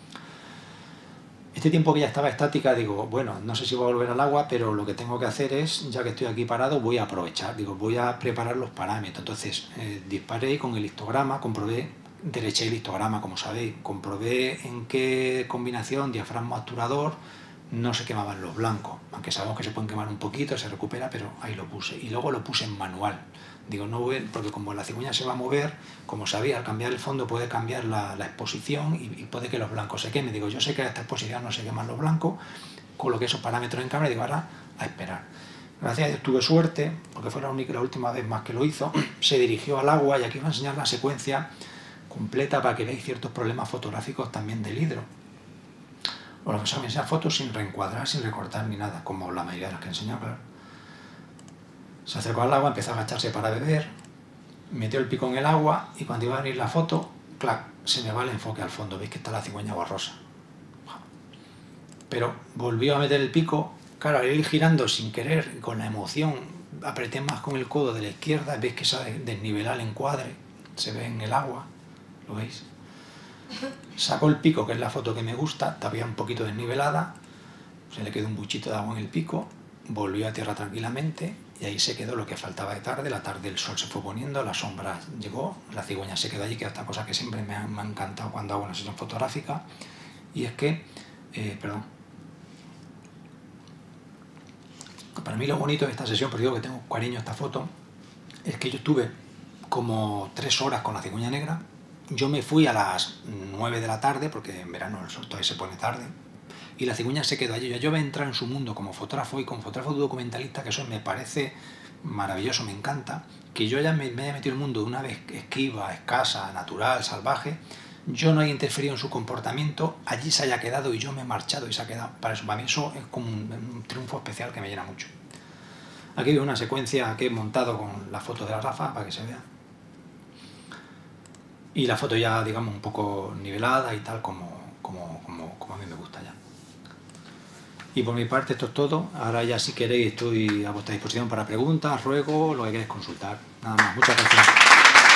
Este tiempo que ya estaba estática, digo, bueno, no sé si voy a volver al agua, pero lo que tengo que hacer es, ya que estoy aquí parado, voy a aprovechar, digo, voy a preparar los parámetros. Entonces disparé con el histograma, comprobé, dereché el histograma, como sabéis, comprobé en qué combinación diafragma-obturador no se quemaban los blancos, aunque sabemos que se pueden quemar un poquito, se recupera, pero ahí lo puse. Y luego lo puse en manual. Digo, no voy, porque como la cigüeña se va a mover, como sabía, al cambiar el fondo puede cambiar la exposición y puede que los blancos se quemen. Digo, yo sé que a esta exposición no se queman los blancos, coloqué esos parámetros en cámara y digo, ahora a esperar. Gracias a Dios tuve suerte, porque fue la última vez más que lo hizo. Se dirigió al agua, y aquí os voy a enseñar la secuencia completa para que veáis ciertos problemas fotográficos también del hidro. Bueno, pues a enseñar fotos sin reencuadrar, sin recortar ni nada, como la mayoría de las que he enseñado, claro. Se acercó al agua, empezó a agacharse para beber, metió el pico en el agua, y cuando iba a venir la foto, clac, se me va el enfoque al fondo. Veis que está la cigüeña borrosa. Pero volvió a meter el pico, claro, al ir girando sin querer, con la emoción, apreté más con el codo de la izquierda, veis que se desnivela el encuadre, se ve en el agua, ¿lo veis? Sacó el pico, que es la foto que me gusta, todavía un poquito desnivelada, se le quedó un buchito de agua en el pico, volvió a tierra tranquilamente, y ahí se quedó lo que faltaba de tarde. La tarde el sol se fue poniendo, la sombra llegó, la cigüeña se quedó allí, que es otra cosa que siempre me ha encantado cuando hago una sesión fotográfica, y es que, para mí lo bonito de esta sesión, porque digo que tengo cariño a esta foto, es que yo estuve como 3 horas con la cigüeña negra. Yo me fui a las 9 de la tarde, porque en verano el sol todavía se pone tarde, y la cigüeña se quedó allí. Yo voy a entrar en su mundo como fotógrafo y como fotógrafo documentalista, que eso me parece maravilloso, me encanta, que yo ya me haya metido en el mundo de una vez esquiva, escasa, natural, salvaje. Yo no haya interferido en su comportamiento, allí se haya quedado y yo me he marchado y se ha quedado. Para mí eso es como un triunfo especial que me llena mucho. Aquí veo una secuencia que he montado con la foto de la Rafa para que se vea. Y la foto ya, digamos, un poco nivelada y tal, como a mí me gusta ya. Y por mi parte esto es todo. Ahora ya si queréis estoy a vuestra disposición para preguntas, ruegos, lo que queráis consultar. Nada más. Muchas gracias.